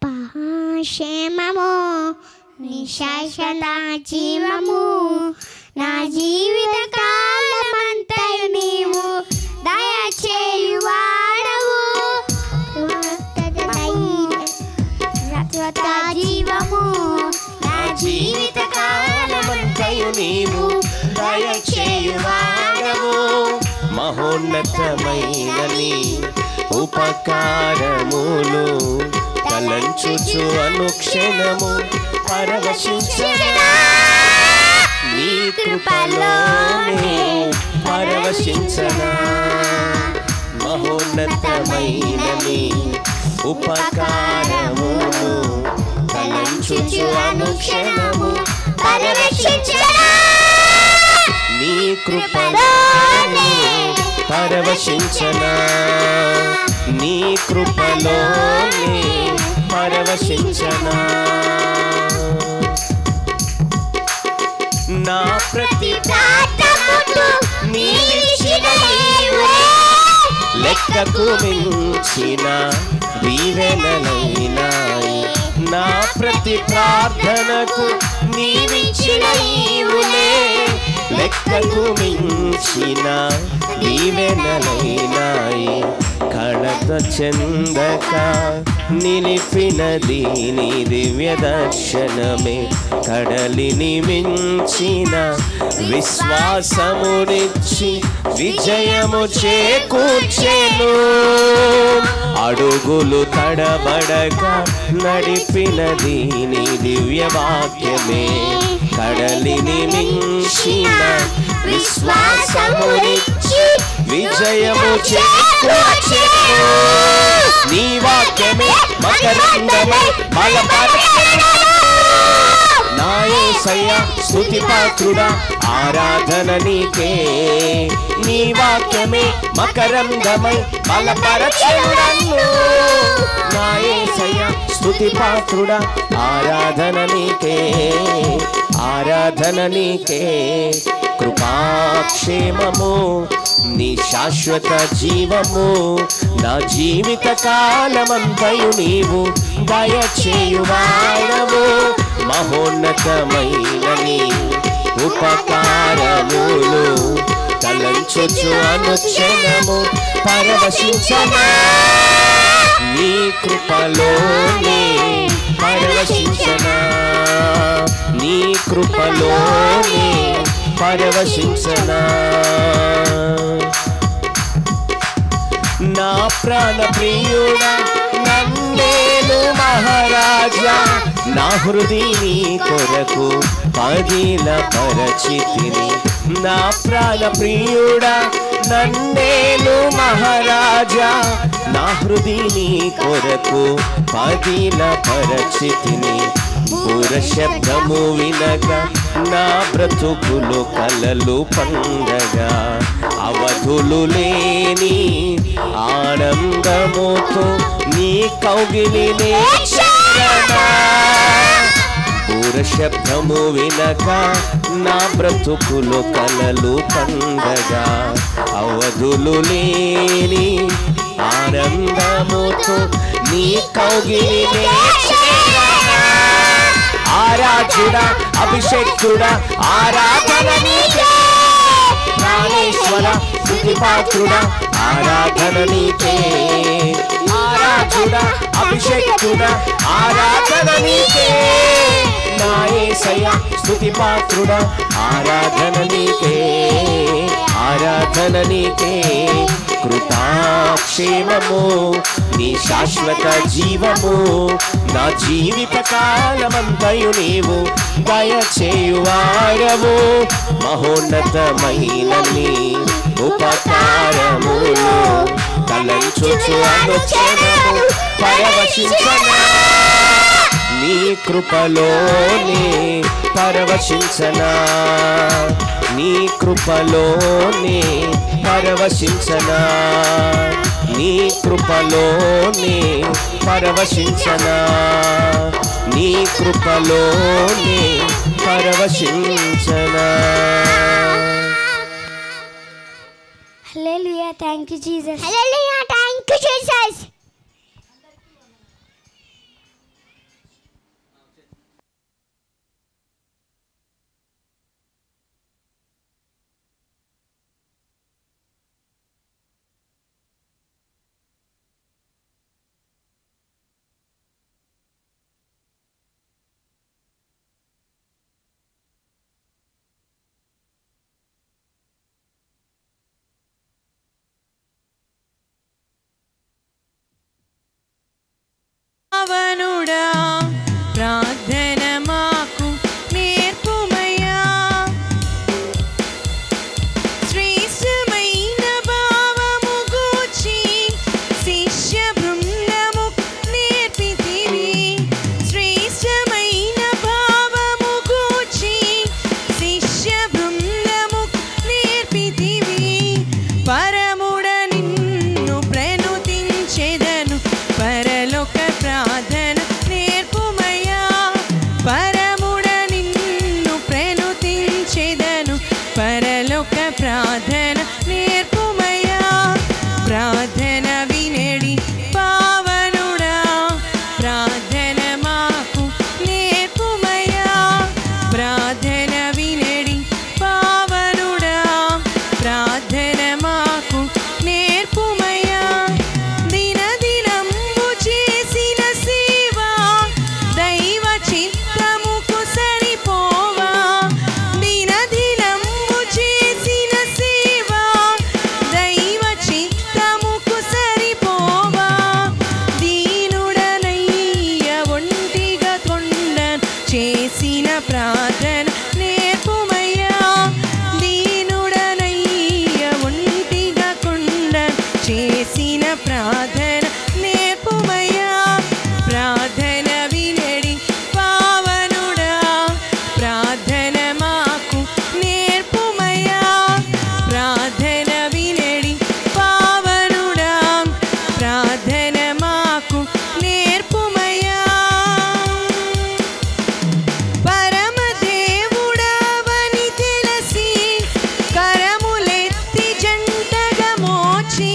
క్షేమము నీ శాశ్వత జీవము నా జీవిత కాలమంతయు నీవు దయచేయువాడవు శాశ్వత జీవము నా జీవిత కాలమంతయు నీవు దయచేయువాడవు మహోన్నతమైన నీ ఉపకారములు తలంచుచు అనుక్షణము పరవశించనా నీ కృపలోనే పరవశించనా మహోన్నతమైన నీ ఉపకారములు తలంచుచు అనుక్షణము పరవశించనా నీ కృపలోనే పరవశించనా నీ కృపలోనే పరవశించనా నా ప్రతి ప్రార్థనకు నీవిచ్చిన ఈవే లెక్కకు మించిన దీవెనలైనాయి నా ప్రతి ప్రార్థనకు నీవిచ్చిన ఈవులే లెక్కకు మించిన దీవెనలైనాయి కళత చెందక నిలిపినది నీ దివ్య దర్శనమే కడలిని మించిన విశ్వాసమునిచ్చి విజయము చేకూర్చెను అడుగులు తడబడక నడిపినది నీ దివ్య వాక్యమే కడలిని మించిన విశ్వాసమునిచ్చి విజయము చేకూర్చెను నీ వాక్యమే మకరందమై బలపరచెను నా యేసయ్యా స్తుతి పాత్రుడా ఆరాధన నీకే నీ వాక్యమే మకరందమై బలపరచెను నన్ను నా యేసయ్యా స్తుతి పాత్రుడా ఆరాధన నీకే ఆరాధన నీకే కృపాక్షేమము నీ శాశ్వత జీవము నా జీవిత కాలమంతయు నీవు దయచేయువాడవు మహోన్నతమైన నీ ఉపకారములు తలంచుచు అనుక్షణము పరవశించనా నీ కృపలోనే పరవశించనా నీ కృపలోనే పరవశించనా నా ప్రాణ ప్రియుడా నన్నేలు మహారాజా నా హృదయని కొరకు పదిల పరచితిని నా ప్రాణ ప్రియుడా నన్నేలు మహారాజా నా హృదయని కొరకు పదిల పరచితిని పుర శబ్దము వినక నా బ్రతుకులు కలలు పండగా అవధులు లేని ఆనందముతో నీ కౌగిలినే చేరనా పుర శబ్దము వినక నా బ్రతుకులు కలలు పండగా అవధులు లేని ఆనందముతో నీ కౌగిలినే చేరనా ఆరాధ్యుడా అభిషేక్తుడా ఆరాధన నీకే ప్రాణేశ్వర స్తుతి పాత్రుడా ఆరాధన నీకే ఆరాధ్యుడా అభిషేక్తుడా ఆరాధన నీకే నా యేసయ్యా స్తుతి పాత్రుడా ఆరాధన నీకే ఆరాధన నీకే కృపాక్షేమము నీ శాశ్వత జీవము నా జీవిత కాలమంతయు నీవు దయచేయువాడవు మహోన్నతమైన నీ ఉపకారములు తలంచుచు అనుక్షణము పరవశించనా నీ కృపలోనే పరవశించనా నీ కృపలోనే పరవశించనా నీ కృపలోనే పరవశించనా నీ కృపలోనే పరవశించనా hallelujah thank you Jesus hallelujah thank you Jesus ప్రార్థన నేర్పుమయ్యా ప్రార్థన వినడి పావనుడా ప్రార్థన మాకు నేర్పుమయ్యా ప్రార్థన వినడి పావనుడా ప్రార్థన మాకు నేర్పుమయ్యా దినదినంబు చేసిన సేవ దైవ చిత్తముకు సరిపోవా దినదినంబు చేసిన సేవ దైవ చిత్తముకు సరిపోవా దీనుడనయ్య ఒంటిగా కొండ చేసిన ప్రార్థన నేర్పుమయ్యా దీనుడనయ్య ఒంటిగా కొండ చేసిన ప్రార్థన నేర్పుమయ్యా ప్రార్థన వినడి పావనుడా ప్రార్థన మాకు నేర్పుమయ్యా ప్రార్థన వినడి పావనుడా ప్రార్థన మాకు నేర్పుమయ్యా పరమదేవుడవని తెలిసి కరములెత్తి జంటగా మోచి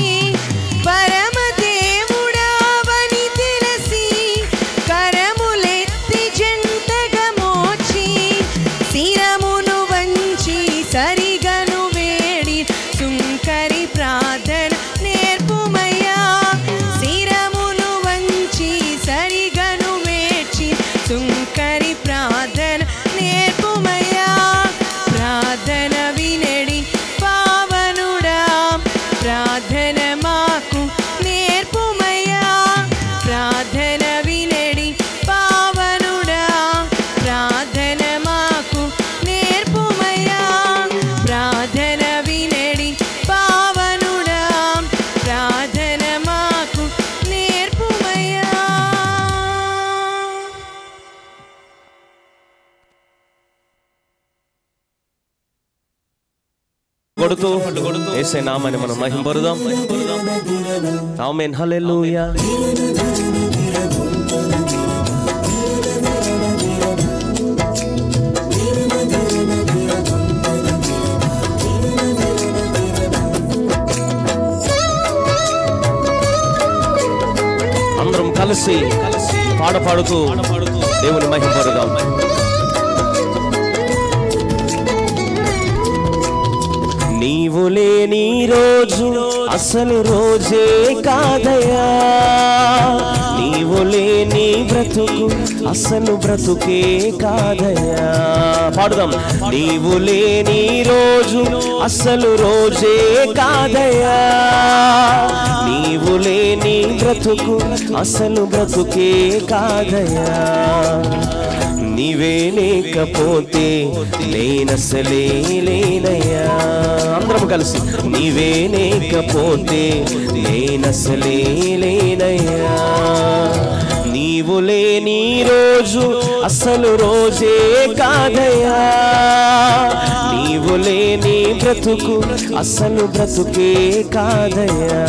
పరమదేవుడవని తెలిసి కరములెత్తి జంటగా మోచి శిరమును వంచి సరిగను వేడి సుంకరి ప్రార్థన నేర్పుమయ్యా శిరమును వంచి సరిగను వేచి సుంకరి ప్రార్థన నేర్పుమయ్యా ప్రార్థన వినడి పావనుడా ప్రార్థన మాకు నేర్పుమయ్యా ప్రార్థన వినడి పావనుడా ప్రార్థన మాకు నేర్పుమయ్యా ప్రార్థన వినడి పావనుడా ప్రార్థన మాకు నేర్పుమయ్యా కొడుతూ యేసయ్య నామాన్ని మనం మహింపరుదాం ఆమేన్ హల్లెలూయా అందరం కలిసి పాడుతూ దేవుని మహింపరుదాం నీవు లేని రోజు అసలు రోజే కాదయా నీవు లేని బ్రతుకు అసలు బ్రతుకే కాదయా పాడుదాం నీవు లేని రోజు అసలు రోజే కాదయా నీవు లేని బ్రతుకు అసలు బ్రతుకే కాదయా నీవే లేకపోతే నేనసలే లేనయ్యా అందరం కలిసి నీవే లేకపోతే నేనసలే లేనయ్యా నీవు లేని రోజు అసలు రోజే కాదయ్యా నీవు లేని బ్రతుకు అసలు బ్రతుకే కాదయ్యా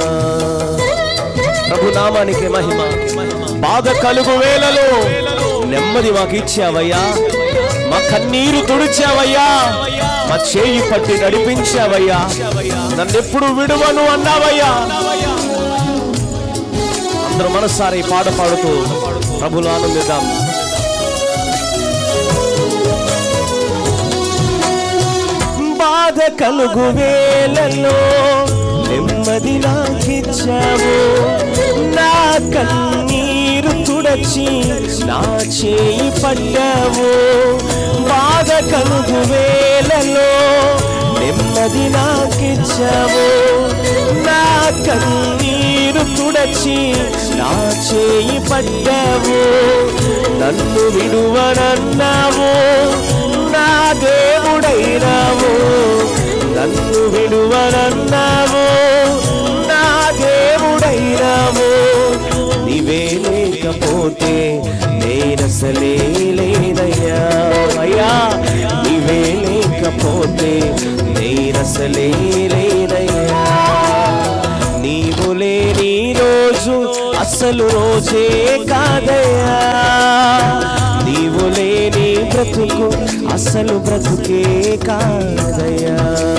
ప్రభు నామానికి మహిమ బాధ కలుగు వేళలో నెమ్మది మాకు ఇచ్చావయ్యా మా కన్నీరు తుడిచావయ్యా మా చేయి పట్టి నడిపించావయ్యా నన్నెప్పుడు విడువను అన్నావయ్యా అందరూ మనసారి పాట పాడుతూ ప్రభువును ఆనందిద్దాం బాధ కలుగు వేళలో నెమ్మది నాకిచ్చావు నా కన్నీరు తుడచి నా చేయి పట్టావు బాధ కలుగు వేళలో నెమ్మది నాకిచ్చావు నా కన్నీరు తుడచి నా చేయి పట్టావు నన్ను విడువనన్నావు నా దేవుడైనావు నన్ను విడువనన్నావు నా దేవుడైనావు నీవే లేకపోతే నేనసలే లేనయ్యా అయ్యా నీవే లేకపోతే నేనసలే లేనయ్యా నీవు లేని రోజు అసలు రోజే కాదయ్యా నీవు లేని బ్రతుకు అసలు బ్రతుకే కాదయ్యా.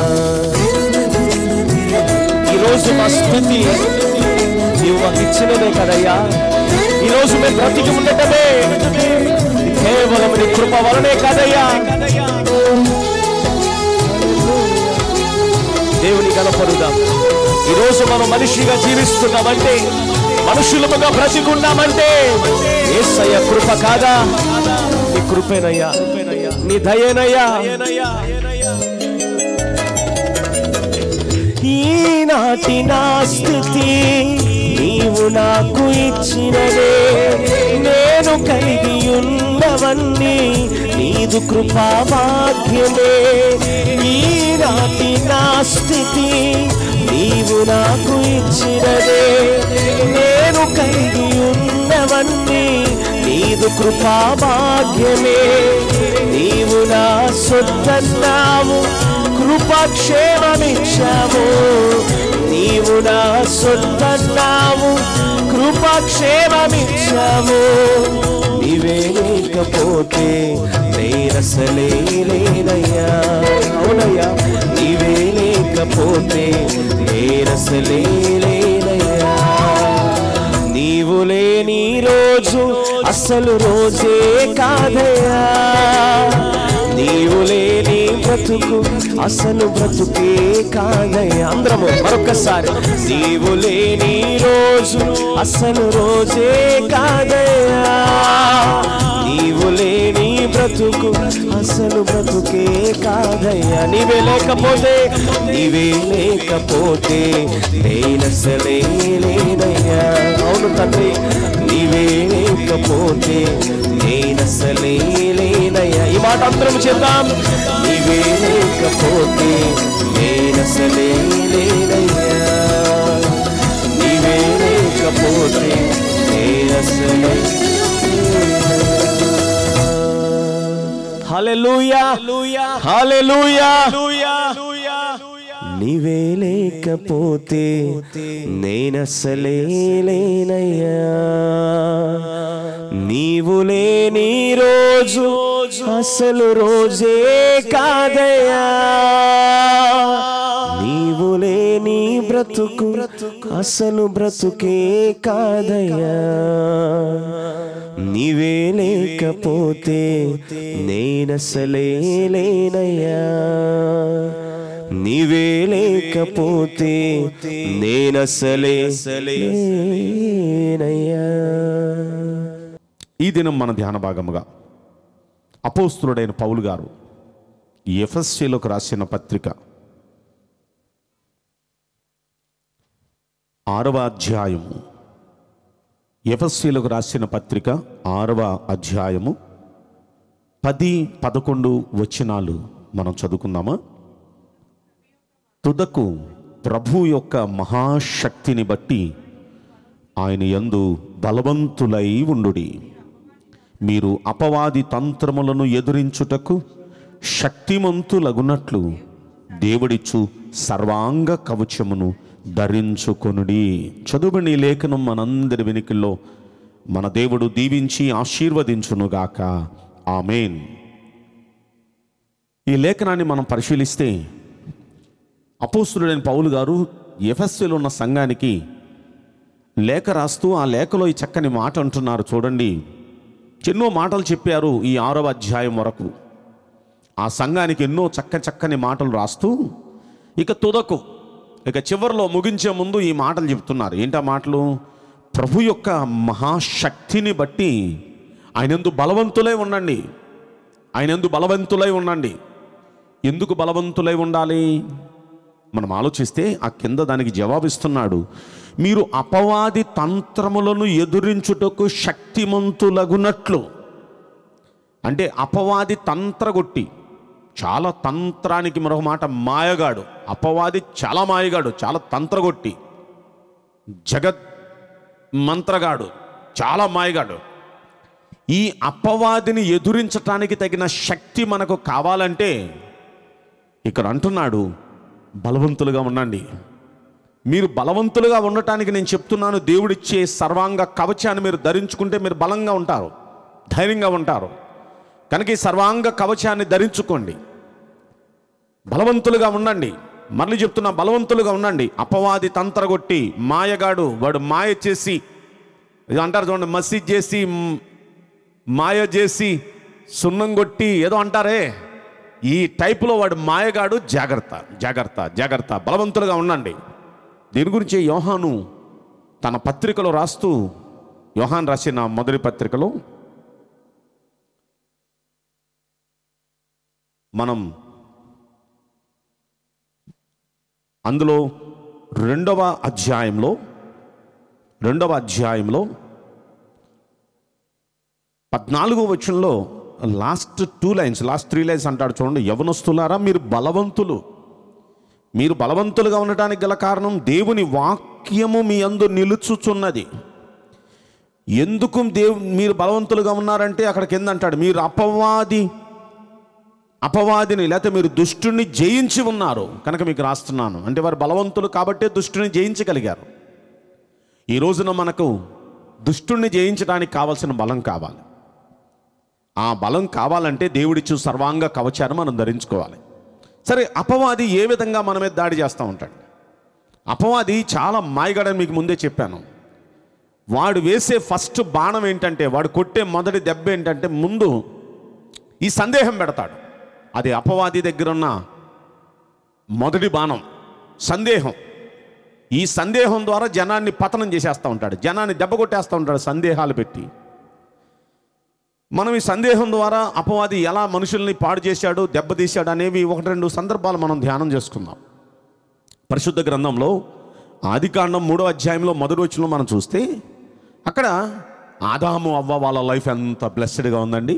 ఈరోజు మా స్థితి నీవు మాకు ఇచ్చినదే కదయ్యా. ఈరోజు మేము బ్రతికి ఉండటమే కేవలం నీ కృప వలనే కాదయ్యా. దేవుని కనపడుదాం. ఈరోజు మనం మనిషిగా జీవిస్తున్నామంటే, మనుషులముగా బ్రతికున్నామంటే యేసయ్య కృప కాదా? నీ కృపేనయ్యా, నీ దయేనయ్యా. ఈనాటి నా స్థితి నీవు నాకు ఇచ్చినదే, నేను కలిగి ఉన్నవన్నీ నీదు కృపా భాగ్యమే. ఈనాటి నా స్థితి నీవు నాకు ఇచ్చినదే, నేను కలిగి ఉన్నవన్నీ నీదు కృపా భాగ్యమే. నీవు నా సొత్తన్నావు, కృపాక్షేమమిచ్చావు. నీవు నా సొత్తన్నావు, కృపాక్షేమమిచ్చావు. నీవే లేకపోతే నేనసలే లేనయ్యా. అవునయ్యా, నీవే లేకపోతే నేనసలే లేనయ్యా. నీవు లేని రోజు అసలు రోజే కాదయ్యా. నీవు లేని బ్రతుకు అసలు బ్రతుకే కాదయ్యా. అందరము మరొకసారి, నీవు లేని రోజు అసలు రోజే కాదయ్యా. నీవు లేని బ్రతుకు అసలు బ్రతుకే కాదయ్యా. నీవే లేకపోతే నేనసలే లేనయ్యా. అవును తండ్రి, నీవే లేకపోతే నేనసలే లేనయ్యా. ఈ మాట అందరం చేద్దాం. నీవే లేకపోతే నేనసలే లేనయ్యా. నీవే లేకపోతే నేనసలే. హల్లెలూయా, హల్లెలూయా. నీవే లేకపోతే నేనసలే లేనయ్యా. నీవు లేని రోజు అసలు రోజే కాదయ్యా. నీవు లేని బ్రతుకు అసలు బ్రతుకే కాదయ్యా. నీవే లేకపోతే నేనసలే లేనయ్యా. నీవే లేకపోతే నేనసలే లేనయ్యా. ఈ దినం మన ధ్యాన భాగముగా అపోస్తులుడైన పౌలు గారు ఎఫెసీయులకు రాసిన పత్రిక 6వ అధ్యాయము, ఎఫెసీయులకు రాసిన పత్రిక 6వ అధ్యాయము 10-11 వచనాలు మనం చదువుకుందామా? తుదకు ప్రభు యొక్క మహాశక్తిని బట్టి ఆయన యందు బలవంతులై ఉండుడి. మీరు అపవాది తంత్రములను ఎదురించుటకు శక్తిమంతులగునట్లు దేవుడిచ్చు సర్వాంగ కవచమును ధరించుకొనుడి. చదువుని లేఖనం మనందరి వెనుకల్లో మన దేవుడు దీవించి ఆశీర్వదించునుగాక. ఆమేన్. ఈ లేఖనాన్ని మనం పరిశీలిస్తే అపోస్తులుడైన పౌలు గారు ఎఫెసీలో ఉన్న సంఘానికి లేఖ రాస్తూ ఆ లేఖలో ఈ చక్కని మాట అంటున్నారు. చూడండి, ఎన్నో మాటలు చెప్పారు ఈ 6వ అధ్యాయం వరకు. ఆ సంఘానికి ఎన్నో చక్కని మాటలు రాస్తూ ఇక తుదకు, ఇక చివరిలో ముగించే ముందు ఈ మాటలు చెప్తున్నారు. ఏంటా మాటలు? ప్రభు యొక్క మహాశక్తిని బట్టి ఆయనందు బలవంతులై ఉండండి. ఆయనందు బలవంతులై ఉండండి. ఎందుకు బలవంతులై ఉండాలి? మనం ఆలోచిస్తే ఆ కింద దానికి జవాబిస్తున్నాడు. మీరు అపవాది తంత్రములను ఎదురించుటకు శక్తిమంతులగునట్లు. అంటే అపవాది తంత్రగొట్టి, చాలా తంత్రానికి మరొక మాట మాయగాడు. అపవాది చాలా మాయగాడు, చాలా తంత్రగొట్టి, జగత్ మంత్రగాడు, చాలా మాయగాడు. ఈ అపవాదిని ఎదురించటానికి తగిన శక్తి మనకు కావాలంటే ఇక్కడ అంటున్నాడు, బలవంతులుగా ఉండండి. మీరు బలవంతులుగా ఉండటానికి నేను చెప్తున్నాను, దేవుడిచ్చే సర్వాంగ కవచాన్ని మీరు ధరించుకుంటే మీరు బలంగా ఉంటారు, ధైర్యంగా ఉంటారు. కనుక ఈ సర్వాంగ కవచాన్ని ధరించుకోండి, బలవంతులుగా ఉండండి. మళ్ళీ చెప్తున్నా, బలవంతులుగా ఉండండి. అపవాది తంత్రగొట్టి మాయగాడు, వాడు మాయ చేసి, ఇది అంటారు చూడండి, మసీద్ చేసి మాయ చేసి సున్నం కొట్టి ఏదో అంటారే, ఈ టైపులో వాడు మాయగాడు. జాగ్రత్త జాగ్రత్త జాగ్రత్త, బలవంతులుగా ఉండండి. దీని గురించి యోహాను తన పత్రికలో రాస్తూ, యోహాను రాసిన మొదటి పత్రికలో మనం అందులో రెండవ అధ్యాయంలో 14వ వచనంలో లాస్ట్ 3 లైన్స్ అంటాడు చూడండి. యవనస్తులారా, మీరు బలవంతులుగా ఉండటానికి గల కారణం దేవుని వాక్యము మీ యందు నిలుచుచున్నది. ఎందుకు మీరు బలవంతులుగా ఉన్నారంటే అక్కడ కింద అంటాడు, మీరు అపవాదిని లేకపోతే మీరు దుష్టుని జయించి ఉన్నారు కనుక మీకు రాస్తున్నాను. అంటే వారు బలవంతులు కాబట్టే దుష్టుని జయించగలిగారు. ఈ రోజున మనకు దుష్టుని జయించడానికి కావాల్సిన బలం కావాలి. ఆ బలం కావాలంటే దేవుడిచ్చు సర్వాంగ కవచాన్ని మనం ధరించుకోవాలి. సరే, అపవాది ఏ విధంగా మన మీద దాడి చేస్తూ ఉంటాడు? అపవాది చాలా మాయగాడని మీకు ముందే చెప్పాను. వాడు వేసే ఫస్ట్ బాణం ఏంటంటే, వాడు కొట్టే మొదటి దెబ్బ ఏంటంటే, ముందు ఈ సందేహం పెడతాడు. అది అపవాది దగ్గర ఉన్న మొదటి బాణం, సందేహం. ఈ సందేహం ద్వారా జనాన్ని పతనం చేసేస్తూ ఉంటాడు, జనాన్ని దెబ్బ కొట్టేస్తూ ఉంటాడు సందేహాలు పెట్టి. మనం ఈ సందేహం ద్వారా అపవాది ఎలా మనుషుల్ని పాడు చేశాడు, దెబ్బతీశాడు అనేవి 1-2 సందర్భాలు మనం ధ్యానం చేసుకుందాం. పరిశుద్ధ గ్రంథంలో ఆదికాండం 3వ అధ్యాయంలో మొదటి వచనంలో మనం చూస్తే, అక్కడ ఆదాము అవ్వ వాళ్ళ లైఫ్ ఎంత బ్లెస్డ్గా ఉందండి.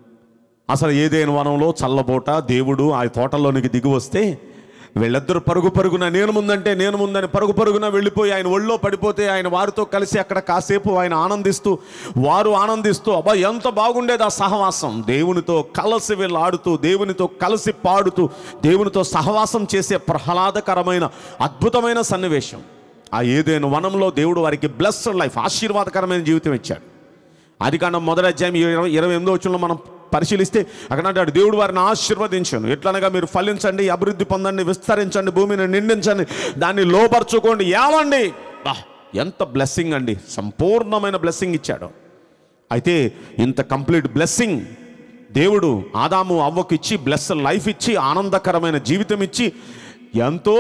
అసలు ఏదైనా వనంలో చల్లబోట దేవుడు ఆ తోటలోనికి దిగి వస్తే వీళ్ళిద్దరు పరుగున నేను ముందని పరుగున వెళ్ళిపోయి ఆయన ఒళ్ళో పడిపోతే ఆయన వారితో కలిసి అక్కడ కాసేపు ఆయన వారు ఆనందిస్తూ అబ్బా ఎంత బాగుండేది ఆ సహవాసం. దేవునితో కలిసి వీళ్ళు ఆడుతూ, దేవునితో కలిసి పాడుతూ, దేవునితో సహవాసం చేసే ప్రహ్లాదకరమైన అద్భుతమైన సన్నివేశం. ఆ ఏదైనా వనంలో దేవుడు వారికి బ్లెస్డ్ లైఫ్, ఆశీర్వాదకరమైన జీవితం ఇచ్చాడు. ఆదికాండం 1వ అధ్యాయం 28వ వచనంలో మనం పరిశీలిస్తే అక్కడ అంటాడు, దేవుడు వారిని ఆశీర్వదించాను. ఎట్లనగా మీరు ఫలించండి, అభివృద్ధి పొందండి, విస్తరించండి, భూమిని నిండించండి, దాన్ని లోపరుచుకోండి, ఏమండి. ఎంత బ్లెస్సింగ్ అండి, సంపూర్ణమైన బ్లెస్సింగ్ ఇచ్చాడు. అయితే ఇంత కంప్లీట్ బ్లెస్సింగ్ దేవుడు ఆదాము అవ్వకు ఇచ్చి, బ్లెస్డ్ లైఫ్ ఇచ్చి, ఆనందకరమైన జీవితం ఇచ్చి, ఎంతో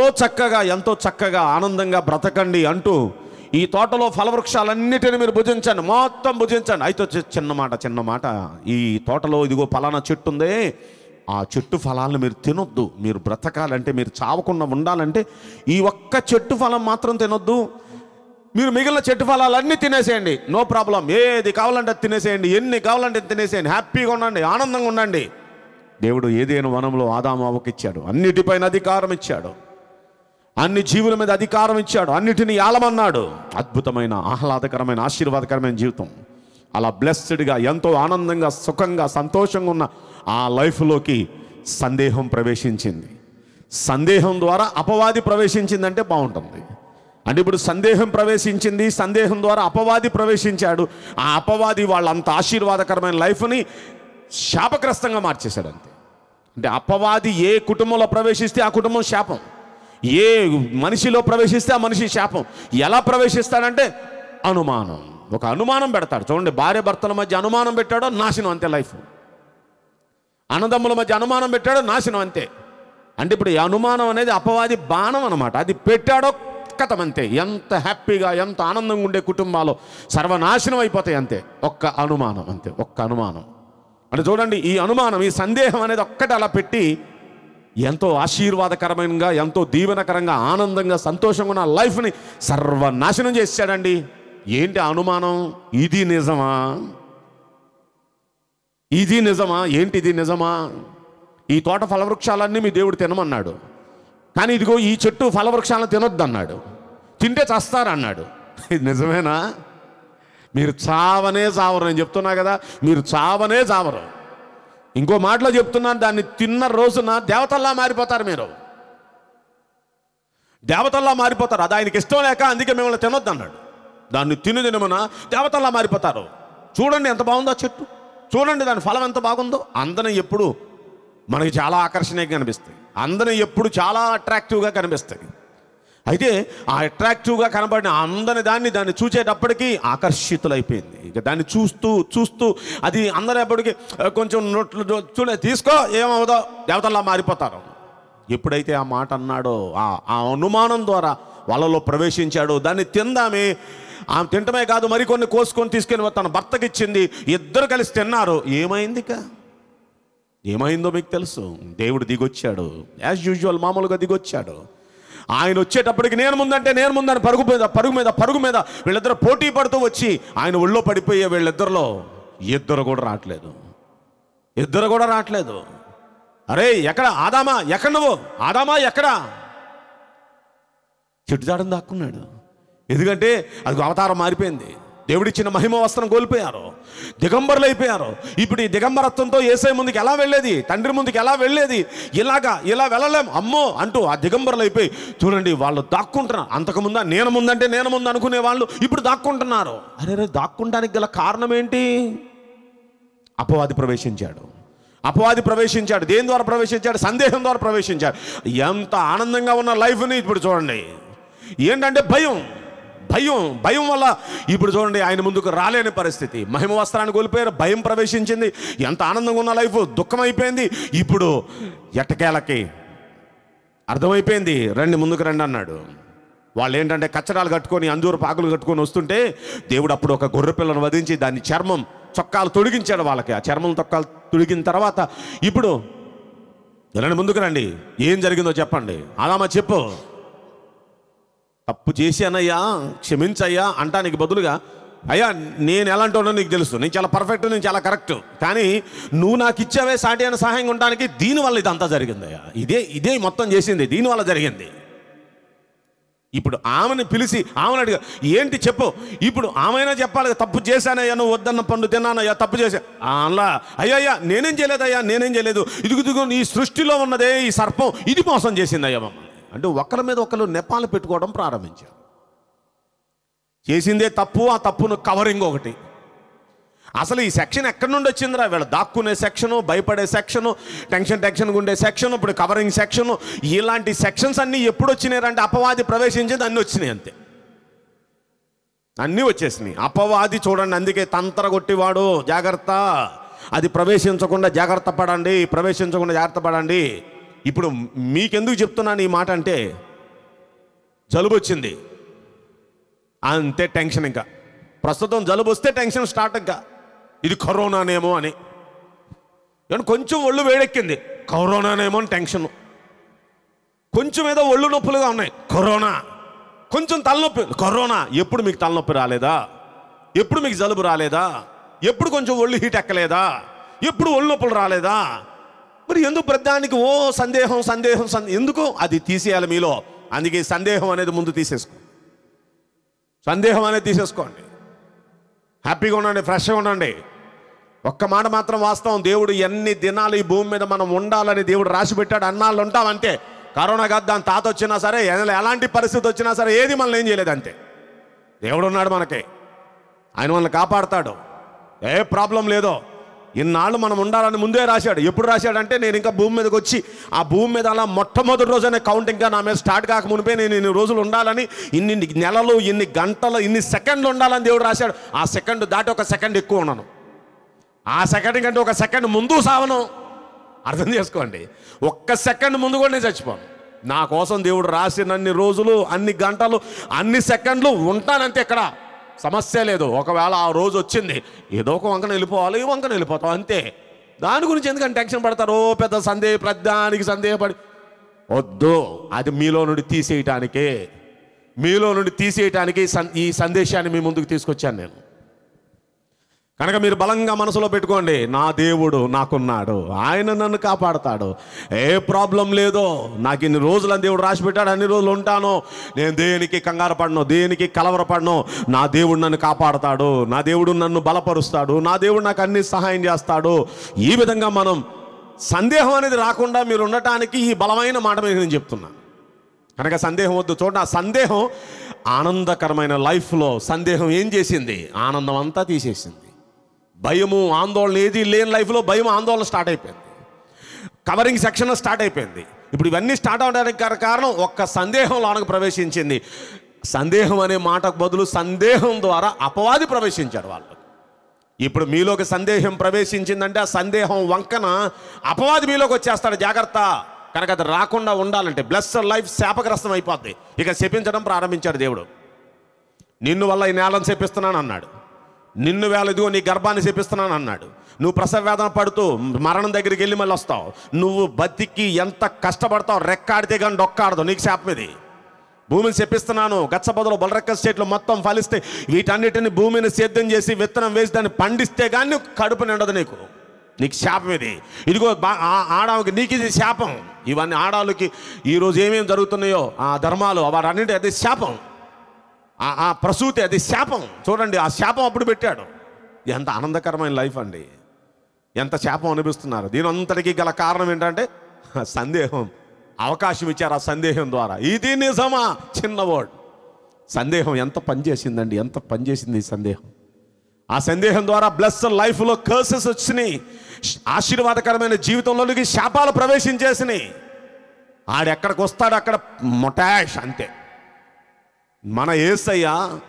చక్కగా ఆనందంగా బ్రతకండి అంటూ, ఈ తోటలో ఫలవృక్షాలన్నిటిని మీరు భుజించండి, మొత్తం భుజించండి. అయితే చిన్న మాట, ఈ తోటలో ఇదిగో ఫలానా చెట్టు ఉందే, ఆ చెట్టు ఫలాలను మీరు తినొద్దు. మీరు బ్రతకాలంటే, మీరు చావకుండా ఉండాలంటే ఈ ఒక్క చెట్టు ఫలం మాత్రం తినొద్దు. మీరు మిగిలిన చెట్టు ఫలాలన్నీ తినేసేయండి, నో ప్రాబ్లం. ఏది కావాలంటే తినేసేయండి, ఎన్ని కావాలంటే తినేసేయండి, హ్యాపీగా ఉండండి, ఆనందంగా ఉండండి. దేవుడు ఏదైనా వనంలో ఆదాము అవ్వకు ఇచ్చాడు, అన్నిటిపైన అధికారం ఇచ్చాడు, అన్ని జీవుల మీద అధికారం ఇచ్చాడు, అన్నిటిని ఏలమన్నాడు. అద్భుతమైన ఆహ్లాదకరమైన ఆశీర్వాదకరమైన జీవితం. అలా బ్లెస్డ్గా ఎంతో ఆనందంగా సుఖంగా సంతోషంగా ఉన్న ఆ లైఫ్లోకి సందేహం ప్రవేశించింది. సందేహం ద్వారా అపవాది ప్రవేశించిందంటే బాగుంటుంది. అంటే ఇప్పుడు సందేహం ప్రవేశించింది, సందేహం ద్వారా అపవాది ప్రవేశించాడు. ఆ అపవాది వాళ్ళంత ఆశీర్వాదకరమైన లైఫ్ని శాపగ్రస్తంగా మార్చేశాడు అంతే. అంటే అపవాది ఏ కుటుంబంలో ప్రవేశిస్తే ఆ కుటుంబం శాపం, ఏ మనిషిలో ప్రవేశిస్తే ఆ మనిషి శాపం. ఎలా ప్రవేశిస్తాడంటే అనుమానం, ఒక అనుమానం పెడతాడు. చూడండి, భార్య భర్తల మధ్య అనుమానం పెట్టాడో నాశనం అంతే లైఫ్. అన్నదమ్ముల మధ్య అనుమానం పెట్టాడో నాశనం అంతే. అంటే ఇప్పుడు ఈ అనుమానం అనేది అపవాది బాణం అన్నమాట. అది పెట్టాడో కథం అంతే. ఎంత హ్యాపీగా ఎంత ఆనందంగా ఉండే కుటుంబాలు సర్వనాశనం అయిపోతాయి అంతే. ఒక్క అనుమానం అంతే, ఒక్క అనుమానం. అంటే చూడండి, ఈ అనుమానం, ఈ సందేహం అనేది ఒక్కటి అలా పెట్టి ఎంతో ఆశీర్వాదకరమైన, ఎంతో దీవెనకరంగా, ఆనందంగా, సంతోషంగా ఉన్న లైఫ్ని సర్వనాశనం చేశాడండి. ఏంటి అనుమానం? ఇది నిజమా? ఇది నిజమా? ఏంటి ఇది నిజమా? ఈ తోట ఫలవృక్షాలన్నీ మీ దేవుడు తినమన్నాడు, కానీ ఇదిగో ఈ చెట్టు ఫలవృక్షాలను తినొద్దు అన్నాడు, తింటే చస్తారన్నాడు. ఇది నిజమేనా? మీరు చావనే చావరు. నేను చెప్తున్నా కదా, మీరు చావనే చావరు. ఇంకో మాటలో చెప్తున్నాను, దాన్ని తిన్న రోజున దేవతల్లా మారిపోతారు. మీరు దేవతల్లా మారిపోతారు. అది ఆయనకి ఇష్టం లేక అందుకే మిమ్మల్ని తినొద్దు అన్నాడు. దాన్ని తినమన దేవతల్లా మారిపోతారు. చూడండి ఎంత బాగుందో చెట్టు, చూడండి దాని ఫలం ఎంత బాగుందో. అందరం ఎప్పుడు మనకి చాలా ఆకర్షణీయంగా కనిపిస్తాయి, అందరం ఎప్పుడు చాలా అట్రాక్టివ్గా కనిపిస్తాయి. అయితే ఆ అట్రాక్టివ్గా కనబడిన అందరి దాన్ని చూసేటప్పటికీ ఆకర్షితులైపోయింది. ఇక దాన్ని చూస్తూ చూస్తూ అది అందరూ ఎప్పటికీ కొంచెం నోట్లు తీసుకో ఏమవుదో దేవతల్లా మారిపోతారు. ఎప్పుడైతే ఆ మాట అన్నాడో ఆ అనుమానం ద్వారా వాళ్ళలో ప్రవేశించాడో, దాన్ని తిందామే, ఆమె తింటమే కాదు మరికొన్ని కోసుకొని తీసుకొని తన భర్తకి ఇచ్చింది. ఇద్దరు కలిసి తిన్నారు. ఏమైందో మీకు తెలుసు. దేవుడు దిగొచ్చాడు, యాజ్ యూజువల్ మామూలుగా దిగొచ్చాడు. ఆయన వచ్చేటప్పటికి నేను ముందని పరుగు మీద వీళ్ళిద్దరు పోటీ పడుతూ వచ్చి ఆయన ఒళ్ళో పడిపోయే వీళ్ళిద్దరిలో ఇద్దరు కూడా రావట్లేదు. అరే ఎక్కడ ఆదామా, ఎక్కడ నువ్వు ఆదామా, ఎక్కడ? చెట్టుదాడని దాక్కున్నాడు. ఎందుకంటే అది అవతారం మారిపోయింది. దేవుడిచ్చిన మహిమ వస్త్రం కోల్పోయారు, దిగంబరులు అయిపోయారు. ఇప్పుడు ఈ దిగంబరత్వంతో యేసయ్య ముందుకు ఎలా వెళ్ళేది, తండ్రి ముందుకు ఎలా వెళ్ళేది? ఇలా వెళ్ళలేం అమ్మో అంటూ ఆ దిగంబరులు అయిపోయి చూడండి వాళ్ళు దాక్కుంటున్నారు. అంతకుముందు నేను ముందు అనుకునే వాళ్ళు ఇప్పుడు దాక్కుంటున్నారు. అరే దాక్కుంటానికి గల కారణం ఏంటి? అపవాది ప్రవేశించాడు. దేని ద్వారా ప్రవేశించాడు? సందేహం ద్వారా ప్రవేశించాడు. ఎంత ఆనందంగా ఉన్న లైఫ్ని ఇప్పుడు చూడండి ఏంటంటే భయం వల్ల ఇప్పుడు చూడండి ఆయన ముందుకు రాలేని పరిస్థితి. మహిమ వస్త్రాన్ని కోల్పోయారు, భయం ప్రవేశించింది. ఎంత ఆనందంగా ఉన్న లైఫ్ దుఃఖం అయిపోయింది. ఇప్పుడు ఎట్టకేలకి అర్థమైపోయింది. రండి ముందుకు రండి అన్నాడు. వాళ్ళు ఏంటంటే కచ్చడాలు కట్టుకొని అంజూరు పాకులు కట్టుకొని వస్తుంటే దేవుడు అప్పుడు ఒక గొర్రె పిల్లను వధించి దాన్ని చర్మం చొక్కాలు తొడిగించాడు వాళ్ళకి. ఆ చర్మం చొక్కాలు తొడిగిన తర్వాత ఇప్పుడు రండి ముందుకు రండి, ఏం జరిగిందో చెప్పండి. ఆదామా చెప్పు, తప్పు చేశానయ్యా క్షమించయ్యా అంటానికి బదులుగా అయ్యా నేను ఎలాంటోనో నీకు తెలుసు, నేను చాలా పర్ఫెక్ట్, నేను చాలా కరెక్ట్, కానీ నువ్వు నాకు ఇచ్చావే సాటి అయిన సహాయం ఉండడానికి, దీనివల్ల ఇదంతా జరిగిందయ్యా, ఇదే మొత్తం చేసింది దీనివల్ల జరిగింది. ఇప్పుడు ఆమెను పిలిచి ఆమెను అడిగా ఏంటి చెప్పు. ఇప్పుడు ఆమెనా చెప్పాలి, తప్పు చేశానయ్యా, నువ్వు వద్దన్న పండు తిన్నానయ్యా, తప్పు చేశా. అలా అయ్యా నేనేం చేయలేదు, ఇదిగుదిగు నీ సృష్టిలో ఉన్నదే ఈ సర్పం, ఇది మోసం చేసిందయ్యా మమ్మల్ని అంటే ఒకరి మీద ఒకరు నెపాలు పెట్టుకోవడం ప్రారంభించారు. చేసిందే తప్పు, ఆ తప్పును కవరింగ్ ఒకటి. అసలు ఈ సెక్షన్ ఎక్కడి నుండి వచ్చిందిరా? వీళ్ళు దాక్కునే సెక్షను, భయపడే సెక్షను, టెన్షన్గా ఉండే సెక్షను, ఇప్పుడు కవరింగ్ సెక్షను, ఇలాంటి సెక్షన్స్ అన్నీ ఎప్పుడు వచ్చినాయంటే అపవాది ప్రవేశించేది అన్నీ వచ్చినాయి, అంతే అన్నీ వచ్చేసినాయి. అపవాది చూడండి, అందుకే తంత్ర కొట్టివాడు జాగ్రత్త, అది ప్రవేశించకుండా జాగ్రత్త పడండి. ఇప్పుడు మీకెందుకు చెప్తున్నాను ఈ మాట అంటే, జలుబు వచ్చింది అంతే టెన్షన్, ఇంకా ప్రస్తుతం జలుబు వస్తే టెన్షన్ స్టార్ట్, ఇంకా ఇది కరోనానేమో అని. కొంచెం ఒళ్ళు వేడెక్కింది, కరోనానేమో అని టెన్షన్. కొంచెం ఏదో ఒళ్ళు నొప్పులుగా ఉన్నాయి, కరోనా. కొంచెం తలనొప్పి, కరోనా. ఎప్పుడు మీకు తలనొప్పి రాలేదా? ఎప్పుడు మీకు జలుబు రాలేదా? ఎప్పుడు కొంచెం ఒళ్ళు హీట్ ఎక్కలేదా? ఎప్పుడు ఒళ్ళు నొప్పులు రాలేదా? మరి ఎందుకు ప్రతిదానికి సందేహం ఎందుకు? అది తీసేయాలి మీలో. అందుకే సందేహం అనేది ముందు తీసేసుకోండి. హ్యాపీగా ఉండండి, ఫ్రెష్గా ఉండండి. ఒక్క మాట మాత్రం వాస్తవం, దేవుడు ఎన్ని దినాలు ఈ భూమి మీద మనం ఉండాలని దేవుడు రాసి పెట్టాడు, అన్నాళ్ళు ఉంటాం అంతే. కరోనా కాదు, దాని తాత వచ్చినా సరే, ఎలాంటి పరిస్థితి వచ్చినా సరే, ఏది మనల్ని ఏం చేయలేదు, అంతే. దేవుడు ఉన్నాడు మనకి, ఆయన మనల్ని కాపాడుతాడు, ఏ ప్రాబ్లం లేదో. ఇన్నాళ్ళు మనం ఉండాలని ముందే రాశాడు. ఎప్పుడు రాశాడంటే, నేను ఇంకా భూమి మీదకి వచ్చి ఆ భూమి మీద అలా మొట్టమొదటి రోజనే కౌంటింగ్గా నా మీద స్టార్ట్ కాకమునిపే నేను ఇన్ని రోజులు ఉండాలని, ఇన్ని నెలలు, ఇన్ని గంటలు, ఇన్ని సెకండ్లు ఉండాలని దేవుడు రాశాడు. ఆ సెకండ్ దాటి ఒక సెకండ్ ఎక్కువ ఉన్నాను, ఆ సెకండ్ కంటే ఒక సెకండ్ ముందు సావను. అర్థం చేసుకోండి, ఒక్క సెకండ్ ముందు కూడా నేను చచ్చిపోను. నా కోసం దేవుడు రాసినన్ని రోజులు, అన్ని గంటలు, అన్ని సెకండ్లు ఉంటానంతే. ఇక్కడ సమస్య లేదు. ఒకవేళ ఆ రోజు వచ్చింది, ఏదో ఒక వంకన వెళ్ళిపోవాలి, ఈ వంకన వెళ్ళిపోతాం అంతే. దాని గురించి ఎందుకంటే టెన్షన్ పడతారు, పెద్ద ప్రతిదానికి సందేహపడి వద్దు. అది మీలో నుండి తీసేయటానికి ఈ సందేశాన్ని మీ ముందుకు తీసుకొచ్చాను నేను. కనుక మీరు బలంగా మనసులో పెట్టుకోండి, నా దేవుడు నాకున్నాడు, ఆయన నన్ను కాపాడుతాడు, ఏ ప్రాబ్లం లేదో. నాకు ఇన్ని రోజులు అని దేవుడు రాసి పెట్టాడు, అన్ని రోజులు ఉంటాను. నేను దేనికి కంగారు పడను, దేనికి కలవరపడను. నా దేవుడు నన్ను కాపాడుతాడు, నా దేవుడు నన్ను బలపరుస్తాడు, నా దేవుడు నాకు అన్ని సహాయం చేస్తాడు. ఈ విధంగా మనం సందేహం అనేది రాకుండా మీరు ఉండటానికి ఈ బలమైన మాట మీద నేను చెప్తున్నాను. కనుక సందేహం వద్దు. చూడండి, ఆ సందేహం ఆనందకరమైన లైఫ్లో సందేహం ఏం చేసింది? ఆనందం అంతా తీసేసింది. భయము ఆందోళన ఏది లేని లైఫ్లో భయం ఆందోళన స్టార్ట్ అయిపోయింది. కవరింగ్ సెక్షన్ స్టార్ట్ అయిపోయింది. ఇప్పుడు ఇవన్నీ స్టార్ట్ అవడానికి కారణం ఒక్క సందేహం లోనకు ప్రవేశించింది. సందేహం అనే మాటకు బదులు సందేహం ద్వారా అపవాది ప్రవేశించాడు వాళ్ళు. ఇప్పుడు మీలోకి సందేహం ప్రవేశించిందంటే ఆ సందేహం వంకన అపవాది మీలోకి వచ్చేస్తాడు. జాగ్రత్త. కనుక అది రాకుండా ఉండాలంటే బ్లెస్డ్ లైఫ్ శాపగ్రస్తం అయిపోద్ది. ఇక శపించడం ప్రారంభించాడు దేవుడు. నిన్ను వల్ల ఈ నేలను శపిస్తున్నాను అన్నాడు. నిన్ను వేళ ఇదిగో నీ గర్భాన్ని శపిస్తున్నాను అన్నాడు. నువ్వు ప్రసవ వేదన పడుతూ మరణం దగ్గరికి వెళ్ళి మళ్ళీ వస్తావు. నువ్వు బతికి ఎంత కష్టపడతావు, రెక్కాడితే కానీ డొక్కాడదు. నీకు శాపం ఇది. భూమిని శపిస్తున్నాను. గచ్చబొదలు బలరెక్క స్టేట్లో మొత్తం ఫలిస్తే వీటన్నిటిని భూమిని సేద్యం చేసి విత్తనం వేసి దాన్ని పండిస్తే కానీ కడుపు నిండదు. నీకు శాపం ఇది. ఇదిగో ఆడవాళ్ళకి నీకు ఇది శాపం. ఇవన్నీ ఆడవాళ్ళకి ఈరోజు ఏమేమి జరుగుతున్నాయో ఆ ధర్మాలు వాటన్నిటి అది శాపం. ఆ ప్రసూతి అది శాపం. చూడండి, ఆ శాపం అప్పుడు పెట్టాడు. ఎంత ఆనందకరమైన లైఫ్ అండి. ఎంత శాపం అనిపిస్తున్నారు. దీని అంతటికీ గల కారణం ఏంటంటే సందేహం. అవకాశం ఇచ్చారు ఆ సందేహం ద్వారా. ఇది నిజమా? చిన్న వర్డ్. సందేహం ఎంత పనిచేసిందండి, ఎంత పనిచేసింది ఈ సందేహం. ఆ సందేహం ద్వారా బ్లెస్డ్ లైఫ్లో కర్సెస్ వచ్చినాయి. ఆశీర్వాదకరమైన జీవితంలోనికి శాపాలు ప్రవేశించేసినాయి. ఆడెక్కడికి వస్తాడు అక్కడ మొటాష్ అంతే. మన యేసయ్య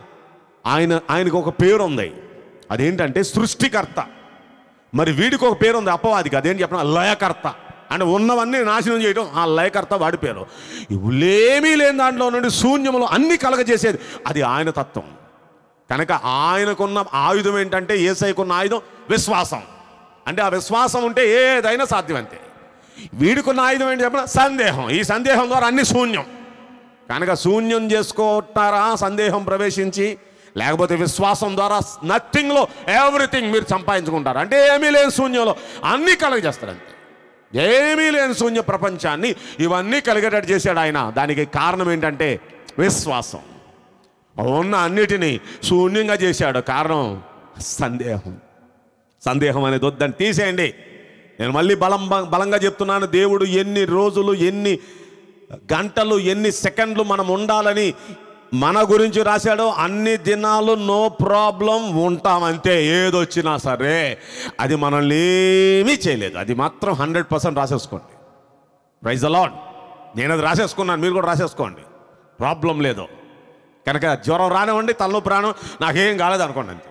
ఆయనకు ఒక పేరు ఉంది. అదేంటంటే సృష్టికర్త. మరి వీడికి ఒక పేరు ఉంది అపవాదికి. అదేంటి చెప్పిన లయకర్త. అంటే ఉన్నవన్నీ నాశనం చేయడం ఆ లయకర్త వాడి పేరు. ఇవులేమీ లేని దాంట్లో నుండి శూన్యములో అన్ని కలగజేసేది అది ఆయన తత్వం. కనుక ఆయనకున్న ఆయుధం ఏంటంటే, యేసయ్యకున్న ఆయుధం విశ్వాసం. అంటే ఆ విశ్వాసం ఉంటే ఏదైనా సాధ్యం అంతే. వీడికున్న ఆయుధం ఏంటి చెప్పిన సందేహం. ఈ సందేహం ద్వారా అన్ని శూన్యం. కనుక శూన్యం చేసుకోటారా సందేహం ప్రవేశించి, లేకపోతే విశ్వాసం ద్వారా నథింగ్లో ఎవ్రీథింగ్ మీరు సంపాదించుకుంటారు. అంటే ఏమీ లేని శూన్యంలో అన్నీ కలగజేస్తారు అంతే. ఏమీ లేని శూన్య ప్రపంచాన్ని ఇవన్నీ కలిగేటట్టు చేశాడు ఆయన. దానికి కారణం ఏంటంటే విశ్వాసం. ఉన్న అన్నిటినీ శూన్యంగా చేశాడు. కారణం సందేహం. సందేహం అనేది వద్దని తీసేయండి. నేను మళ్ళీ బలంగా చెప్తున్నాను. దేవుడు ఎన్ని రోజులు, ఎన్ని గంటలు, ఎన్ని సెకండ్లు మనం ఉండాలని మన గురించి రాశాడో అన్ని దినాలు నో ప్రాబ్లం ఉంటామంతే. ఏదొచ్చినా సరే అది మనల్ని ఏమీ చేయలేదు. అది మాత్రం 100% రాసేసుకోండి. Praise the lord. నేను అది రాసేసుకున్నాను, మీరు కూడా రాసేసుకోండి. ప్రాబ్లం లేదు. కనుక జ్వరం రానివ్వండి, తలనొప్పి రాను, నాకేం కాలేదు అనుకోండి అంతే.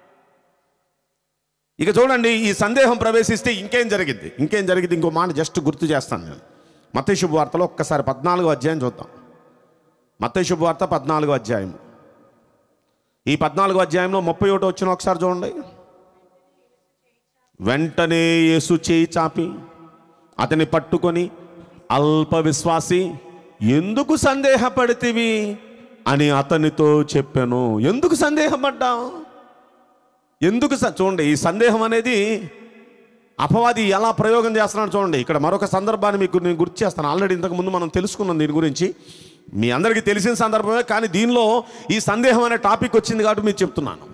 ఇక చూడండి, ఈ సందేహం ప్రవేశిస్తే ఇంకేం జరిగింది. ఇంకో మాట జస్ట్ గుర్తు చేస్తాను నేను. మత్తయి శుభవార్తలో ఒక్కసారి 14వ అధ్యాయం చూద్దాం. మత్తయి శుభవార్త 14వ అధ్యాయం. ఈ 14వ అధ్యాయంలో 31 వచ్చిన ఒకసారి చూడండి. వెంటనే యేసు చేయి చాపి అతని పట్టుకొని, అల్ప విశ్వాసి, ఎందుకు సందేహపడితివి అని అతనితో చెప్పాను. ఎందుకు సందేహపడ్డావు? ఎందుకు? చూడండి, ఈ సందేహం అనేది అపవాది ఎలా ప్రయోగం చేస్తున్నాడు చూడండి. ఇక్కడ మరొక సందర్భాన్ని మీకు నేను గుర్తు చేస్తాను. ఆల్రెడీ ఇంతకుముందు మనం తెలుసుకున్నాం దీని గురించి. మీ అందరికీ తెలిసిన సందర్భమే, కానీ దీనిలో ఈ సందేహం అనే టాపిక్ వచ్చింది కాబట్టి మీరు చెప్తున్నాను.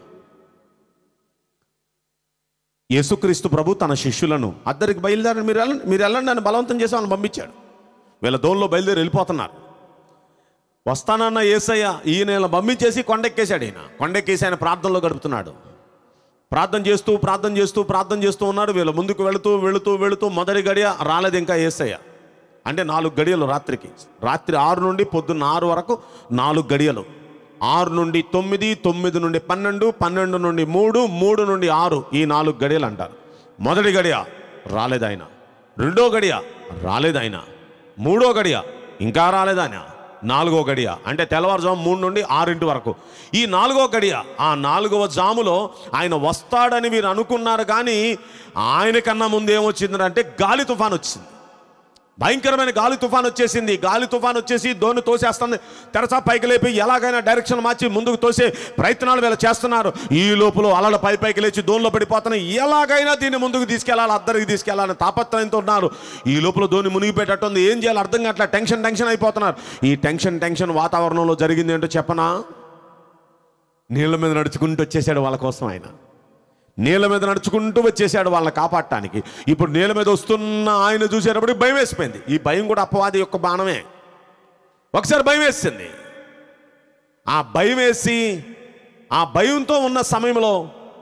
యేసుక్రీస్తు ప్రభు తన శిష్యులను అద్దరికి బయలుదేరి మీరు వెళ్ళండి అని బలవంతం చేసి వాళ్ళని పంపించాడు. వీళ్ళ దోల్లో బయలుదేరి వెళ్ళిపోతున్నారు. వస్తానన్న యేసయ్య ఈయన పంపించేసి కొండెక్కేశాడు. కొండెక్కేసి ఆయన ప్రార్థనలో గడుపుతున్నాడు. ప్రార్థన చేస్తూ ఉన్నాడు. వీళ్ళ ముందుకు వెళుతూ మొదటి గడియ రాలేదు ఇంకా యేసయ్య. అంటే 4 గడియలు రాత్రి 6 నుండి పొద్దున్న 6 వరకు 4 గడియలు. 6 నుండి 9, 9 నుండి 12, 12 నుండి 3, 3 నుండి 6 ఈ 4 గడియలు అంటారు. మొదటి గడియ రాలేదు ఆయన. రెండో గడియ రాలేదు ఆయన. మూడో గడియ ఇంకా రాలేదు ఆయన. 4వ గడియ అంటే తెల్లవారుజాము 3 నుండి 6 వరకు. ఈ 4వ గడియ, ఆ 4వ జాములో ఆయన వస్తాడని మీరు అనుకున్నారు. కానీ ఆయనకన్నా ముందు ఏమొచ్చిందంటే గాలి తుఫాన్ వచ్చింది. భయంకరమైన గాలి తుఫాన్ వచ్చేసింది. గాలి తుఫాన్ వచ్చేసి దోణి తోసేస్తుంది. తెరచా పైకి లేపి ఎలాగైనా డైరెక్షన్ మార్చి ముందుకు తోసే ప్రయత్నాలు వీళ్ళు చేస్తున్నారు. ఈ లోపల అలలు పైకి లేచి దోణిలో పడిపోతున్నాయి. ఎలాగైనా దీన్ని ముందుకు తీసుకెళ్ళాలి, అద్దరికి తీసుకెళ్ళాలని తాపత్రయంతో ఉన్నారు. ఈ లోపల దోణి మునిగిపోయేటట్టుంది. ఏం చేయాలి అర్థం కావట్లా. టెన్షన్ అయిపోతున్నారు. ఈ టెన్షన్ వాతావరణంలో జరిగింది ఏంటో చెప్పనా? నీళ్ళ మీద నడుచుకుంటూ వచ్చేసాడు వాళ్ళ కోసం. ఆయన నీళ్ళ మీద నడుచుకుంటూ వచ్చేసాడు వాళ్ళని కాపాడటానికి. ఇప్పుడు నీళ్ళ మీద వస్తున్న ఆయన చూసేటప్పుడు భయం వేసిపోయింది. ఈ భయం కూడా అపవాది యొక్క బాణమే. ఒకసారి భయం వేసింది. ఆ భయం వేసి ఆ భయంతో ఉన్న సమయంలో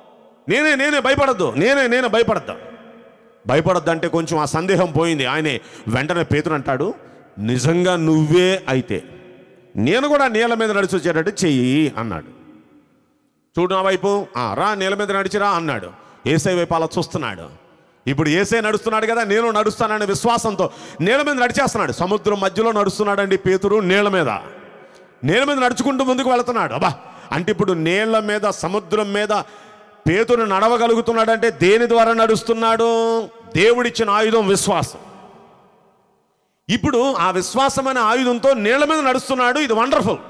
నేనే భయపడద్దు, నేనే భయపడద్దు అంటే కొంచెం ఆ సందేహం పోయింది. ఆయనే వెంటనే పేతురు అంటాడు, నిజంగా నువ్వే అయితే నేను కూడా నీళ్ళ మీద నడిచి వచ్చేటట్టు చెయ్యి అన్నాడు. చూడు నా వైపు, రా నీళ్ళ మీద నడిచిరా అన్నాడు. యేసయ్య వైపు అలా చూస్తున్నాడు. ఇప్పుడు యేసయ్య నడుస్తున్నాడు కదా, నేను నడుస్తాననే విశ్వాసంతో నీళ్ళ మీద నడిచేస్తున్నాడు. సముద్రం మధ్యలో నడుస్తున్నాడండి పేతురు, నీళ్ళ మీద నడుచుకుంటూ ముందుకు వెళుతున్నాడు. అబ్బా, అంటే ఇప్పుడు నీళ్ళ మీద, సముద్రం మీద పేతురు నడవగలుగుతున్నాడంటే దేని ద్వారా నడుస్తున్నాడు? దేవుడిచ్చిన ఆయుధం విశ్వాసం. ఇప్పుడు ఆ విశ్వాసమైన ఆయుధంతో నీళ్ళ మీద నడుస్తున్నాడు. ఇది వండర్ఫుల్.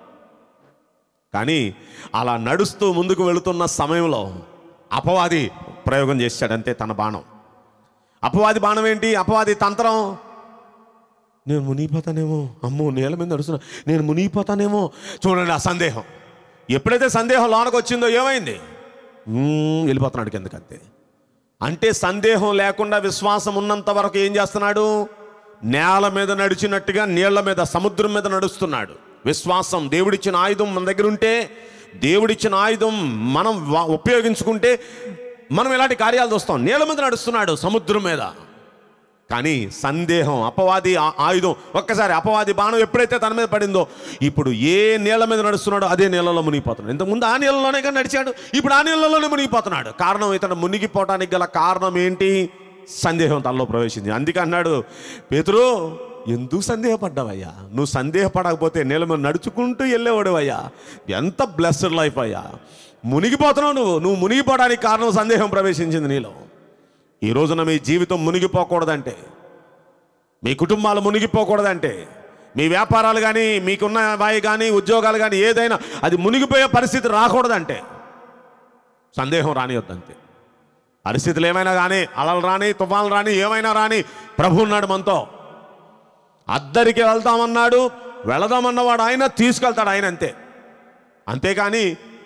కానీ అలా నడుస్తూ ముందుకు వెళుతున్న సమయంలో అపవాది ప్రయోగం చేశాడంతే తన బాణం. అపవాది బాణం ఏంటి? అపవాది తంత్రం. నేను మునిగిపోతానేమో, అమ్మో నీళ్ళ మీద నడుస్తున్నా, నేను మునిగిపోతానేమో. చూడండి ఆ సందేహం. ఎప్పుడైతే సందేహం లోనకు వచ్చిందో ఏమైంది? వెళ్ళిపోతున్నాడు కిందకంతే. అంటే సందేహం లేకుండా విశ్వాసం ఉన్నంత వరకు ఏం చేస్తున్నాడు? నేల మీద నడిచినట్టుగా నీళ్ల మీద, సముద్రం మీద నడుస్తున్నాడు. విశ్వాసం దేవుడిచ్చిన ఆయుధం మన దగ్గర ఉంటే, దేవుడిచ్చిన ఆయుధం మనం ఉపయోగించుకుంటే మనం ఎలాంటి కార్యాలు చూస్తాం. నీళ్ల మీద నడుస్తున్నాడు, సముద్రం మీద. కానీ సందేహం, అపవాది ఆయుధం, ఒక్కసారి అపవాది బాణం ఎప్పుడైతే తన మీద పడిందో, ఇప్పుడు ఏ నీళ్ల మీద నడుస్తున్నాడో అదే నీళ్ళలో మునిగిపోతున్నాడు. ఇంతకుముందు ఆ నీళ్ళలోనే కానీ నడిచాడు, ఇప్పుడు ఆ నీళ్ళలోనే మునిగిపోతున్నాడు. కారణం, ఇతను మునిగిపోవటానికి గల కారణం ఏంటి? సందేహం తనలో ప్రవేశించింది. అందుకే అన్నాడు, పేతురు ఎందుకు సందేహపడ్డావయ్యా? నువ్వు సందేహపడకపోతే నీళ్ళ మీద నడుచుకుంటూ వెళ్ళేవాడువయ్యా. ఎంత బ్లెస్డ్ లైఫ్ అయ్యా. మునిగిపోతున్నావు నువ్వు మునిగిపోవడానికి కారణం సందేహం ప్రవేశించింది నీలో. ఈ రోజున మీ జీవితం మునిగిపోకూడదంటే, మీ కుటుంబాలు మునిగిపోకూడదంటే, మీ వ్యాపారాలు కానీ, మీకున్న వాయి కానీ, ఉద్యోగాలు కానీ, ఏదైనా అది మునిగిపోయే పరిస్థితి రాకూడదంటే సందేహం రానియొద్దంతే. పరిస్థితులు ఏమైనా కానీ, అలలు రాని, తుఫాన్లు రాని, ఏమైనా రాని, ప్రభు ఉన్నాడు మనతో. అద్దరికి వెళ్తామన్నాడు, వెళదామన్నవాడు ఆయన, తీసుకెళ్తాడు ఆయన, అంతే. అంతేకాని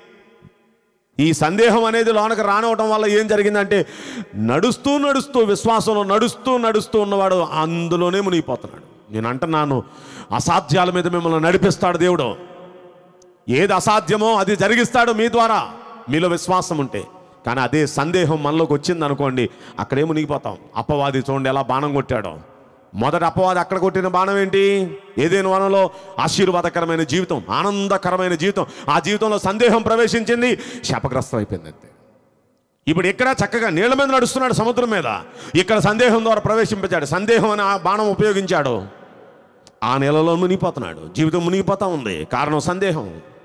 ఈ సందేహం అనేది లోనకు రానివ్వటం వల్ల ఏం జరిగిందంటే, నడుస్తూ విశ్వాసంలో నడుస్తూ ఉన్నవాడు అందులోనే మునిగిపోతున్నాడు. నేను అంటున్నాను, అసాధ్యాల మీద మిమ్మల్ని నడిపిస్తాడు దేవుడు. ఏది అసాధ్యమో అది జరిగిస్తాడు మీ ద్వారా, మీలో విశ్వాసం ఉంటే. కానీ అదే సందేహం మనలోకి వచ్చింది అనుకోండి, అక్కడే మునిగిపోతాం. అపవాది చూడండి ఎలా బాణం కొట్టాడో. మొదట అపవాది అక్కడ కొట్టిన బాణం ఏంటి? ఏదైనా వనంలో ఆశీర్వాదకరమైన జీవితం, ఆనందకరమైన జీవితం. ఆ జీవితంలో సందేహం ప్రవేశించింది, శాపగ్రస్తం అయిపోయింది అంతే. ఇప్పుడు ఇక్కడ చక్కగా నీళ్ల మీద నడుస్తున్నాడు, సముద్రం మీద. ఇక్కడ సందేహం ద్వారా ప్రవేశించాడు, సందేహం అని ఆ బాణం ఉపయోగించాడు. ఆ నీళ్ళలో మునిగిపోతున్నాడు, జీవితం మునిగిపోతా ఉంది. కారణం సందేహం.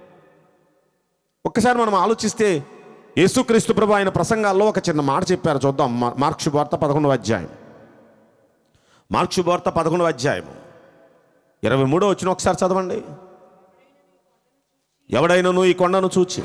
ఒక్కసారి మనం ఆలోచిస్తే, యేసుక్రీస్తు ప్రభు ఆయన ప్రసంగాల్లో ఒక చిన్న మాట చెప్పారు. చూద్దాం. మార్కు శుభవార్త 11వ అధ్యాయం. మార్కు శుభవార్త 11వ అధ్యాయం 23వ వచనం ఒకసారి చదవండి. ఎవడైనాను ఈ కొండను చూచి,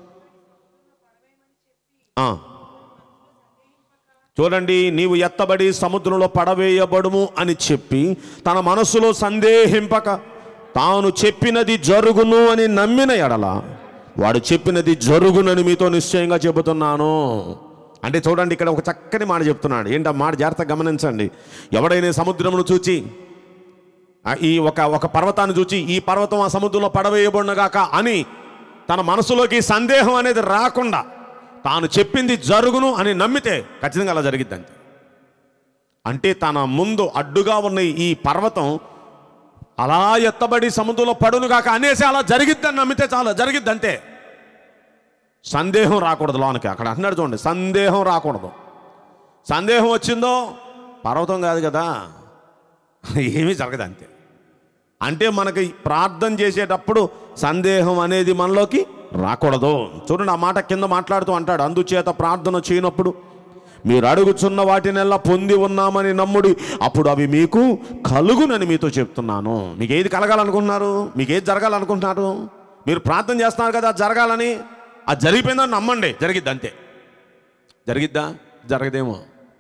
చూడండి, నీవు ఎత్తబడి సముద్రంలో పడవేయబడుము అని చెప్పి తన మనసులో సందేహింపక తాను చెప్పినది జరుగును అని నమ్మిన ఎడల వాడు చెప్పినది జరుగునని మీతో నిశ్చయంగా చెబుతున్నాను. అంటే చూడండి, ఇక్కడ ఒక చక్కని మాట చెప్తున్నాడు. ఏంటి ఆ మాట? జాగ్రత్తగా గమనించండి. ఎవడైనా సముద్రమును చూచి, ఈ ఒక పర్వతాన్ని చూచి, ఈ పర్వతం ఆ సముద్రంలో పడవేయబడినగాక అని తన మనసులోకి సందేహం అనేది రాకుండా తాను చెప్పింది జరుగును అని నమ్మితే ఖచ్చితంగా అలా జరిగిద్దంతే. అంటే తన ముందు అడ్డుగా ఉన్న ఈ పర్వతం అలా ఎత్తబడి సముద్రంలో పడునుగాక అనేసి అలా జరిగిద్దని నమ్మితే చాలా జరిగిద్దంతే. సందేహం రాకూడదు లోనకి. అక్కడ అంటున్నాడు చూడండి, సందేహం రాకూడదు. సందేహం వచ్చిందో పర్వతం కాదు కదా, ఏమీ జరగదు అంతే. అంటే మనకి ప్రార్థన చేసేటప్పుడు సందేహం అనేది మనలోకి రాకూడదు. చూడండి ఆ మాట కింద మాట్లాడుతూ అంటాడు, అందుచేత ప్రార్థన చేయనప్పుడు మీరు అడుగుచున్న వాటినెల్లా పొంది ఉన్నామని నమ్ముడి, అప్పుడు అవి మీకు కలుగునని మీతో చెప్తున్నాను. మీకు ఏది కలగాలనుకుంటున్నారు? మీకు ఏది జరగాలనుకుంటున్నారు? మీరు ప్రార్థన చేస్తున్నారు కదా జరగాలని, అది జరిగిపోయిందని నమ్మండి, జరిగిద్ది అంతే. జరిగిద్దా? జరగదేమో.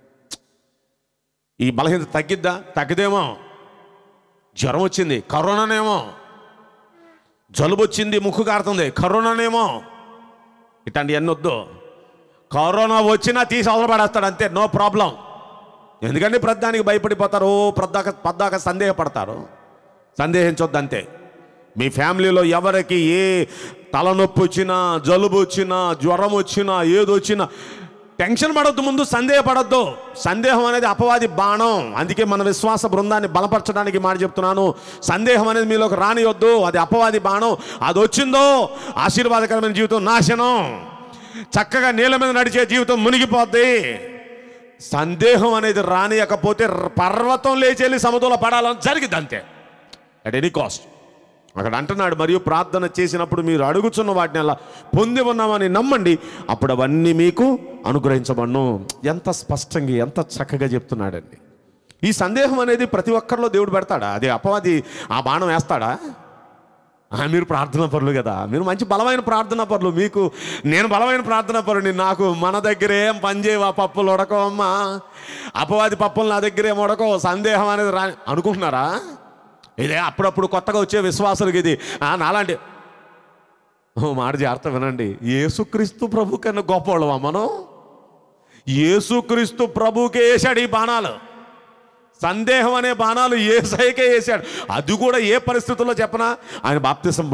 ఈ బలహీనత తగ్గిద్దా? తగ్గదేమో. జ్వరం వచ్చింది, కరోనానేమో. జలుబు వచ్చింది, ముక్కు కారుతుంది, కరోనానేమో. ఇట్లాంటి అన్నీ వద్దు. కరోనా వచ్చినా తీసి అవసరం పడేస్తాడు అంతే, నో ప్రాబ్లం. ఎందుకంటే ప్రతిదానికి భయపడిపోతారు, పద్దాక సందేహపడతారు. సందేహించొద్దు అంతే. మీ ఫ్యామిలీలో ఎవరికి ఏ తలనొప్పి వచ్చినా, జలుబు వచ్చినా, జ్వరం వచ్చినా, ఏదొచ్చినా టెన్షన్ పడొద్దు, ముందు సందేహపడొద్దు. సందేహం అనేది అపవాది బాణం. అందుకే మన విశ్వాస బృందాన్ని బలపరచడానికి మాట చెప్తున్నాను. సందేహం అనేది మీలోకి రానియొద్దు, అది అపవాది బాణం. అది వచ్చిందో ఆశీర్వాదకరమైన జీవితం నాశనం, చక్కగా నీళ్ళ మీద నడిచే జీవితం మునిగిపోద్ది. సందేహం అనేది రానియకపోతే పర్వతం లేచెళ్ళి సముద్రంలో పడాలని జరిగింది అంతే, అట్ ఎనీ కాస్ట్. అక్కడ అంటున్నాడు, మరియు ప్రార్థన చేసినప్పుడు మీరు అడుగుచున్న వాటిని అలా పొంది ఉన్నామని నమ్మండి, అప్పుడు అవన్నీ మీకు అనుగ్రహించబడను. ఎంత స్పష్టంగా, ఎంత చక్కగా చెప్తున్నాడండి. ఈ సందేహం అనేది ప్రతి ఒక్కరిలో దేవుడు పెడతాడా? అదే అపవాది ఆ బాణం వేస్తాడా? మీరు ప్రార్థనా పరులు కదా, మీరు మంచి బలమైన ప్రార్థనా పరులు. మీకు నేను బలమైన ప్రార్థనా పరుని. నాకు మన దగ్గరే ఏం పనిచేయవా, పప్పులు ఉడకవమ్మా, అపవాది పప్పులు నా దగ్గర ఏం ఉడకవు, సందేహం అనేది రా అనుకుంటున్నారా? ఇదే అప్పుడప్పుడు కొత్తగా వచ్చే విశ్వాసులకి ఇది నాలాంటి మాట జాగ్రత్త వినండి. యేసుక్రీస్తు ప్రభు కన్నా గొప్పవాళ్ళవా మనం? యేసుక్రీస్తు ప్రభుకే వేశాడు ఈ బాణాలు. సందేహం అనే బాణాలు యేసయ్యకే వేశాడు. అది కూడా ఏ పరిస్థితుల్లో చెప్పనా? ఆయన బాప్తిసం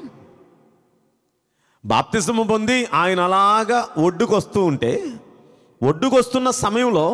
పొంది ఆయన అలాగా ఒడ్డుకొస్తూ ఉంటే, ఒడ్డుకొస్తున్న సమయంలో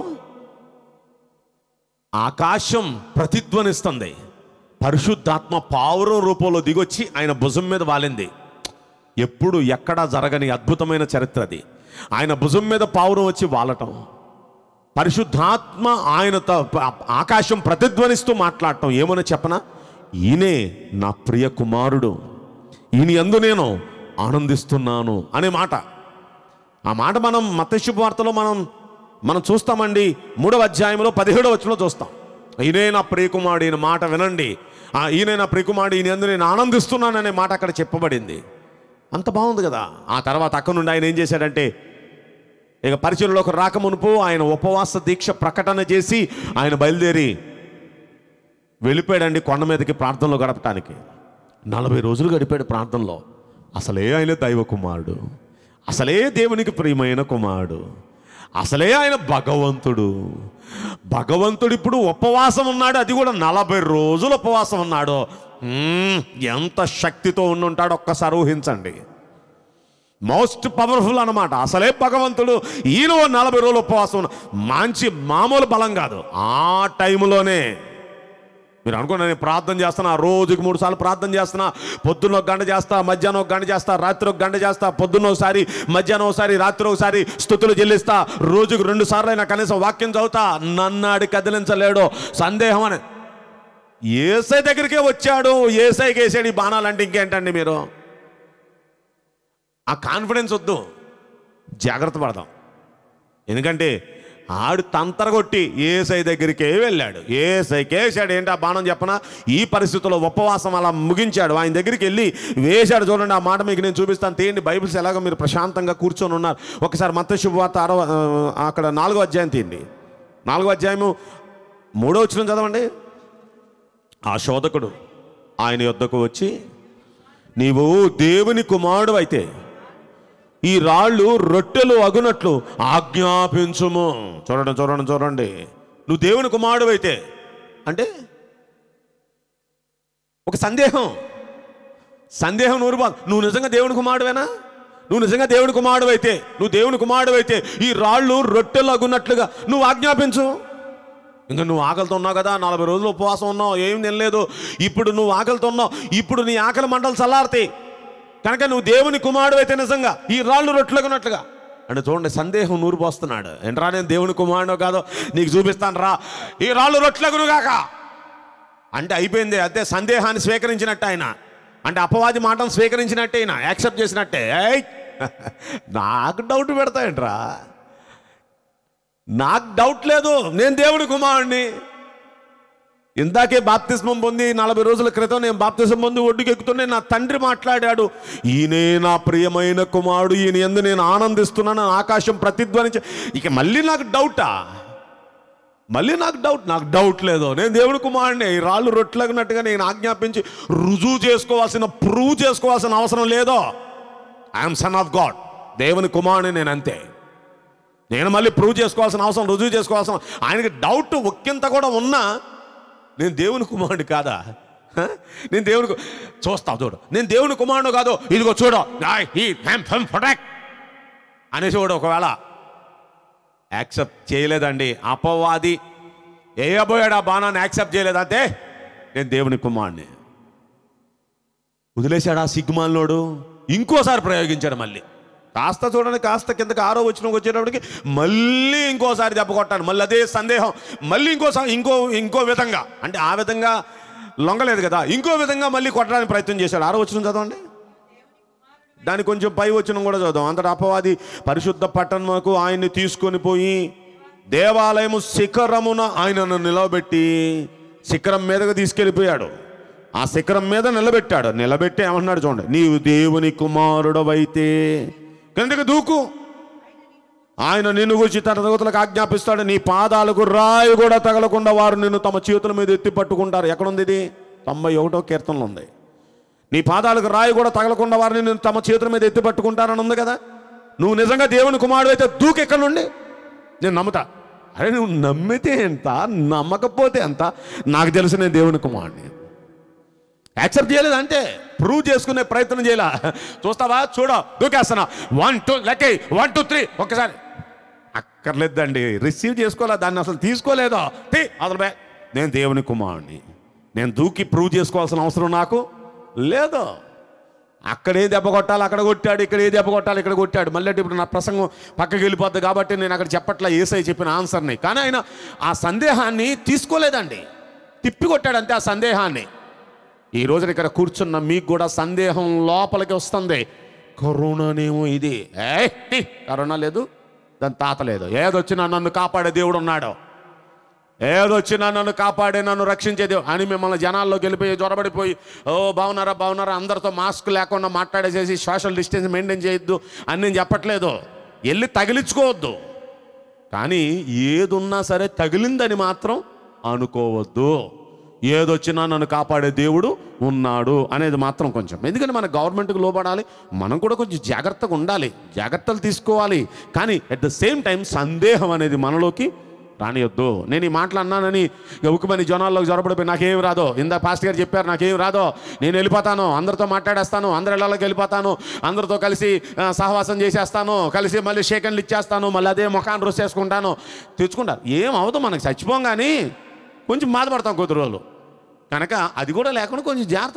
ఆకాశం ప్రతిధ్వనిస్తుంది. పరిశుద్ధాత్మ పావురం రూపంలో దిగొచ్చి ఆయన భుజం మీద వాలింది. ఎప్పుడు ఎక్కడా జరగని అద్భుతమైన చరిత్ర అది. ఆయన భుజం మీద పావురం వచ్చి వాలటం, పరిశుద్ధాత్మ ఆయనతో ఆకాశం ప్రతిధ్వనిస్తూ మాట్లాడటం. ఏమని చెప్పనా? ఈయనే నా ప్రియ కుమారుడు, ఈయన యందు నేను ఆనందిస్తున్నాను అనే మాట. ఆ మాట మనం మత్తయి శుభవార్తలో మనం చూస్తామండి. 3వ అధ్యాయంలో 17వ వచనంలో చూస్తాం. ఈయనే నా ప్రియకుమారుడు, ఈయన మాట వినండి, ఈయన నా ప్రియకుమారుడు, ఈయన యందు నేను ఆనందిస్తున్నాను అనే మాట అక్కడ చెప్పబడింది. అంత బాగుంది కదా. ఆ తర్వాత అక్కడ నుండి ఆయన ఏం చేశాడంటే, ఇక పరిచయంలోకి రాకమునుపు ఆయన ఉపవాస దీక్ష ప్రకటన చేసి ఆయన బయలుదేరి వెళ్ళిపోయాడండి కొండ మీదకి ప్రార్థనలో గడపటానికి. 40 రోజులు గడిపాడు ప్రార్థనలో. అసలే ఆయన దైవ కుమారుడు, అసలే దేవునికి ప్రియమైన కుమారుడు, అసలే ఆయన భగవంతుడు. ఇప్పుడు ఉపవాసం ఉన్నాడు, అది కూడా 40 రోజులు ఉపవాసం ఉన్నాడు. ఎంత శక్తితో ఉండుంటాడో ఒక్కసారి ఊహించండి. మోస్ట్ పవర్ఫుల్ అన్నమాట. అసలే భగవంతుడు, ఈయన 40 రోజులు ఉపవాసం. మామూలు బలం కాదు. ఆ టైంలోనే మీరు అనుకున్నా, నేను ప్రార్థన చేస్తున్నా, రోజుకి 3 సార్లు ప్రార్థన చేస్తున్నా. పొద్దున్న 1 గంట చేస్తా, మధ్యాహ్నం 1 గంట చేస్తా, రాత్రి 1 గంట చేస్తా. పొద్దున్న ఒకసారి, మధ్యాహ్నం ఒకసారి, రాత్రి ఒకసారి స్తుతులు చెల్లిస్తా. రోజుకు 2 సార్లు అయినా కనీసం వాక్యం చదువుతా. నన్నాడు కదిలించలేడు సందేహం అని. యేసయ్య దగ్గరికే వచ్చాడు, యేసయ్యకి వేసాడు ఈ బాణాలంటే ఇంకేంటండి మీరు? ఆ కాన్ఫిడెన్స్ వద్దు, జాగ్రత్త పడదాం. ఎందుకంటే ఆడు తంతరగొట్టి యేసయ్య దగ్గరికే వెళ్ళాడు, యేసయ్యకే వేసాడు. ఏంటి ఆ బాణం చెప్పనా? ఈ పరిస్థితుల్లో ఉపవాసం అలా ముగించాడు. ఆయన దగ్గరికి వెళ్ళి వేశాడు. చూడండి, ఆ మాట మీకు నేను చూపిస్తాను. తీయండి బైబిల్స్, ఎలాగో మీరు ప్రశాంతంగా కూర్చొని ఉన్నారు. ఒకసారి మత్తయి శుభవార్త అక్కడ 4వ అధ్యాయం తీయండి. 4వ అధ్యాయము 3వ వచనం చదవండి. ఆ శోధకుడు ఆయన యొద్దకు వచ్చి, నీవు దేవుని కుమారుడు అయితే ఈ రాళ్ళు రొట్టెలు అగునట్లు ఆజ్ఞాపించుము. చూడండి, నువ్వు దేవుని కుమారుడు అయితే అంటే ఒక సందేహం నువ్వు నిజంగా దేవుని కుమారుడువేనా? నువ్వు నిజంగా దేవుని కుమారుడు అయితే ఈ రాళ్ళు రొట్టెలు అగునట్లుగా నువ్వు ఆజ్ఞాపించు. ఇంకా నువ్వు ఆకలితో ఉన్నావు కదా, 40 రోజులు ఉపవాసం ఉన్నావు, ఏం తినలేదు. ఇప్పుడు నువ్వు ఆకలితో ఉన్నావు, ఇప్పుడు నీ ఆకలి మంటలు చల్లారుతాయి కనుక నువ్వు దేవుని కుమారుడు అయితే నిజంగా ఈ రాళ్ళు రొట్టెలగునట్లుగా అంటే. చూడండి, సందేహం నూరిపోస్తున్నాడు. ఏంట్రా, నేను దేవుని కుమారుడు కాదో నీకు చూపిస్తాను రా, ఈ రాళ్ళు రొట్టెలగును గాక అంటే అయిపోయింది. అదే సందేహాన్ని స్వీకరించినట్టు ఆయన, అంటే అపవాది మాటను స్వీకరించినట్టే, ఆయన యాక్సెప్ట్ చేసినట్టే. నాకు డౌట్ పెడతాయంట్రా, నాకు డౌట్ లేదు, నేను దేవుడి కుమారుడిని. ఇందాకే బాప్తిస్మం పొంది 40 రోజుల క్రితం నేను బాప్తిస్మం పొంది ఒడ్డుకి ఎక్కుతూనే నా తండ్రి మాట్లాడాడు, ఈయనే నా ప్రియమైన కుమారుడు, ఈయన యందు నేను ఆనందిస్తున్నాను, ఆకాశం ప్రతిధ్వనించి. ఇక మళ్ళీ నాకు డౌట్ లేదు, నేను దేవుడి కుమారుడిని. ఈ రాళ్ళు రొట్టెలగినట్టుగా నేను ఆజ్ఞాపించి ప్రూవ్ చేసుకోవాల్సిన అవసరం లేదో. ఐఎమ్ సన్ ఆఫ్ గాడ్, దేవుని కుమారుడిని నేను, అంతే. నేను మళ్ళీ ప్రూవ్ చేసుకోవాల్సిన అవసరం, రుజువు చేసుకోవాల్సిన, ఆయనకి డౌట్ ఒక్కింత కూడా ఉన్నా నేను దేవుని కుమారుడు కాదా? నేను దేవుని చూస్తావు చూడు, నేను దేవుని కుమారుడు కాదు, ఇదిగో చూడు అనేసి వాడు ఒకవేళ యాక్సెప్ట్ చేయలేదండి, అపవాది వేయబోయాడు ఆ బాణాన్ని యాక్సెప్ట్ చేయలేదంటే నేను దేవుని కుమారుడిని వదిలేశాడు. ఆ సిగ్గుమాలినోడు ఇంకోసారి ప్రయోగించాడు. మళ్ళీ కాస్త చూడండి, కాస్త కిందకి 6వ వచనంకి వచ్చేటప్పటికి మళ్ళీ ఇంకోసారి దెబ్బ కొట్టాను. మళ్ళీ అదే సందేహం, మళ్ళీ ఇంకోసారి ఇంకో విధంగా, అంటే ఆ విధంగా లొంగలేదు కదా, ఇంకో విధంగా మళ్ళీ కొట్టడానికి ప్రయత్నం చేశాడు. 6వ వచనం చదవండి, దాని కొంచెం పై వచనం కూడా చదువు. అంతటా అపవాది పరిశుద్ధ పట్టణముకు ఆయన్ని తీసుకొని పోయి దేవాలయము శిఖరమున ఆయనను నిలవబెట్టి శిఖరం మీదకు తీసుకెళ్ళిపోయాడు. ఆ శిఖరం మీద నిలబెట్టాడు. నిలబెట్టి ఏమన్నాడు చూడండి, నీవు దేవుని కుమారుడవైతే కిందకి దూకు, ఆయన నిన్ను గురించి తన దూతలకు ఆజ్ఞాపిస్తాడు, నీ పాదాలకు రాయి కూడా తగలకుండా వారు నిన్ను తమ చేతుల మీద ఎత్తి పట్టుకుంటారు. ఎక్కడుంది ఇది? 91వ కీర్తనలో ఉంది. నీ పాదాలకు రాయి కూడా తగలకుండా వారు నిన్ను తమ చేతుల మీద ఎత్తి పట్టుకుంటారని ఉంది కదా. నువ్వు నిజంగా దేవుని కుమారుడు అయితే దూకు ఎక్కడి నుండి, నేను నమ్ముతా. అరే నువ్వు నమ్మితే ఎంత, నమ్మకపోతే ఎంత, నాకు తెలిసి నేను దేవుని కుమారుడిని. యాక్సెప్ట్ చేయలేదు అంటే ప్రూవ్ చేసుకునే ప్రయత్నం చేయాల. చూస్తావా, చూడ దూకేస్తున్నా, 1 2 లెక్క 1 2 3 ఒక్కసారి అక్కర్లేదండి. రిసీవ్ చేసుకోలే, దాన్ని అసలు తీసుకోలేదో అసలు నేను దేవుని కుమారుడిని, నేను దూకి ప్రూవ్ చేసుకోవాల్సిన అవసరం నాకు లేదు. అక్కడే దెబ్బ కొట్టాలి, అక్కడ కొట్టాడు, ఇక్కడ ఏ దెబ్బ కొట్టాలి, ఇక్కడ కొట్టాడు. మళ్ళీ ఇప్పుడు నా ప్రసంగం పక్కకి వెళ్ళిపోద్ది కాబట్టి నేను అక్కడ చెప్పట్లా యేసయ్య చెప్పిన ఆన్సర్ని. కానీ ఆయన ఆ సందేహాన్ని తీసుకోలేదండి, తిప్పి కొట్టాడు అంతే ఆ సందేహాన్ని. ఈ రోజున ఇక్కడ కూర్చున్న మీకు కూడా సందేహం లోపలికి వస్తుంది. కరోనానేమో ఇది, కరోనా లేదు, దాని తాత లేదు, ఏదొచ్చినా నన్ను కాపాడే దేవుడు ఉన్నాడు, ఏదొచ్చినా నన్ను కాపాడే నన్ను రక్షించేది అని మిమ్మల్ని జనాల్లోకి వెళ్ళిపోయి జ్వరబడిపోయి బాగున్నారా అందరితో మాస్క్ లేకుండా మాట్లాడేసేసి సోషల్ డిస్టెన్స్ మెయింటైన్ చేయొద్దు అని నేను చెప్పట్లేదు. వెళ్ళి తగిలించుకోవద్దు, కానీ ఏదున్నా సరే తగిలిందని మాత్రం అనుకోవద్దు. ఏదొచ్చినా నన్ను కాపాడే దేవుడు ఉన్నాడు అనేది మాత్రం కొంచెం, ఎందుకంటే మన గవర్నమెంట్కి లోపడాలి, మనం కూడా కొంచెం జాగ్రత్తగా ఉండాలి, జాగ్రత్తలు తీసుకోవాలి. కానీ అట్ ద సేమ్ టైం సందేహం అనేది మనలోకి రానియొద్దు. నేను ఈ మాటలు అన్నానని ఉక్కుమని జనాల్లోకి జ్వరపడిపోయి నాకేం రాదో, ఇందాక పాస్టర్ గారు చెప్పారు నాకేం రాదో, నేను వెళ్ళిపోతాను, అందరితో మాట్లాడేస్తాను, అందరి ఇళ్ళకి వెళ్ళిపోతాను, అందరితో కలిసి సహవాసం చేసేస్తాను, కలిసి మళ్ళీ షేకన్లు ఇచ్చేస్తాను, మళ్ళీ అదే ముఖాన్ని రుసేసుకుంటాను, తెచ్చుకుంటారు. ఏం అవదు, మనకు చచ్చిపోం, కానీ కొంచెం బాధపడతాం కొద్ది రోజులు. కనుక అది కూడా లేకుండా కొంచెం జాగ్రత్త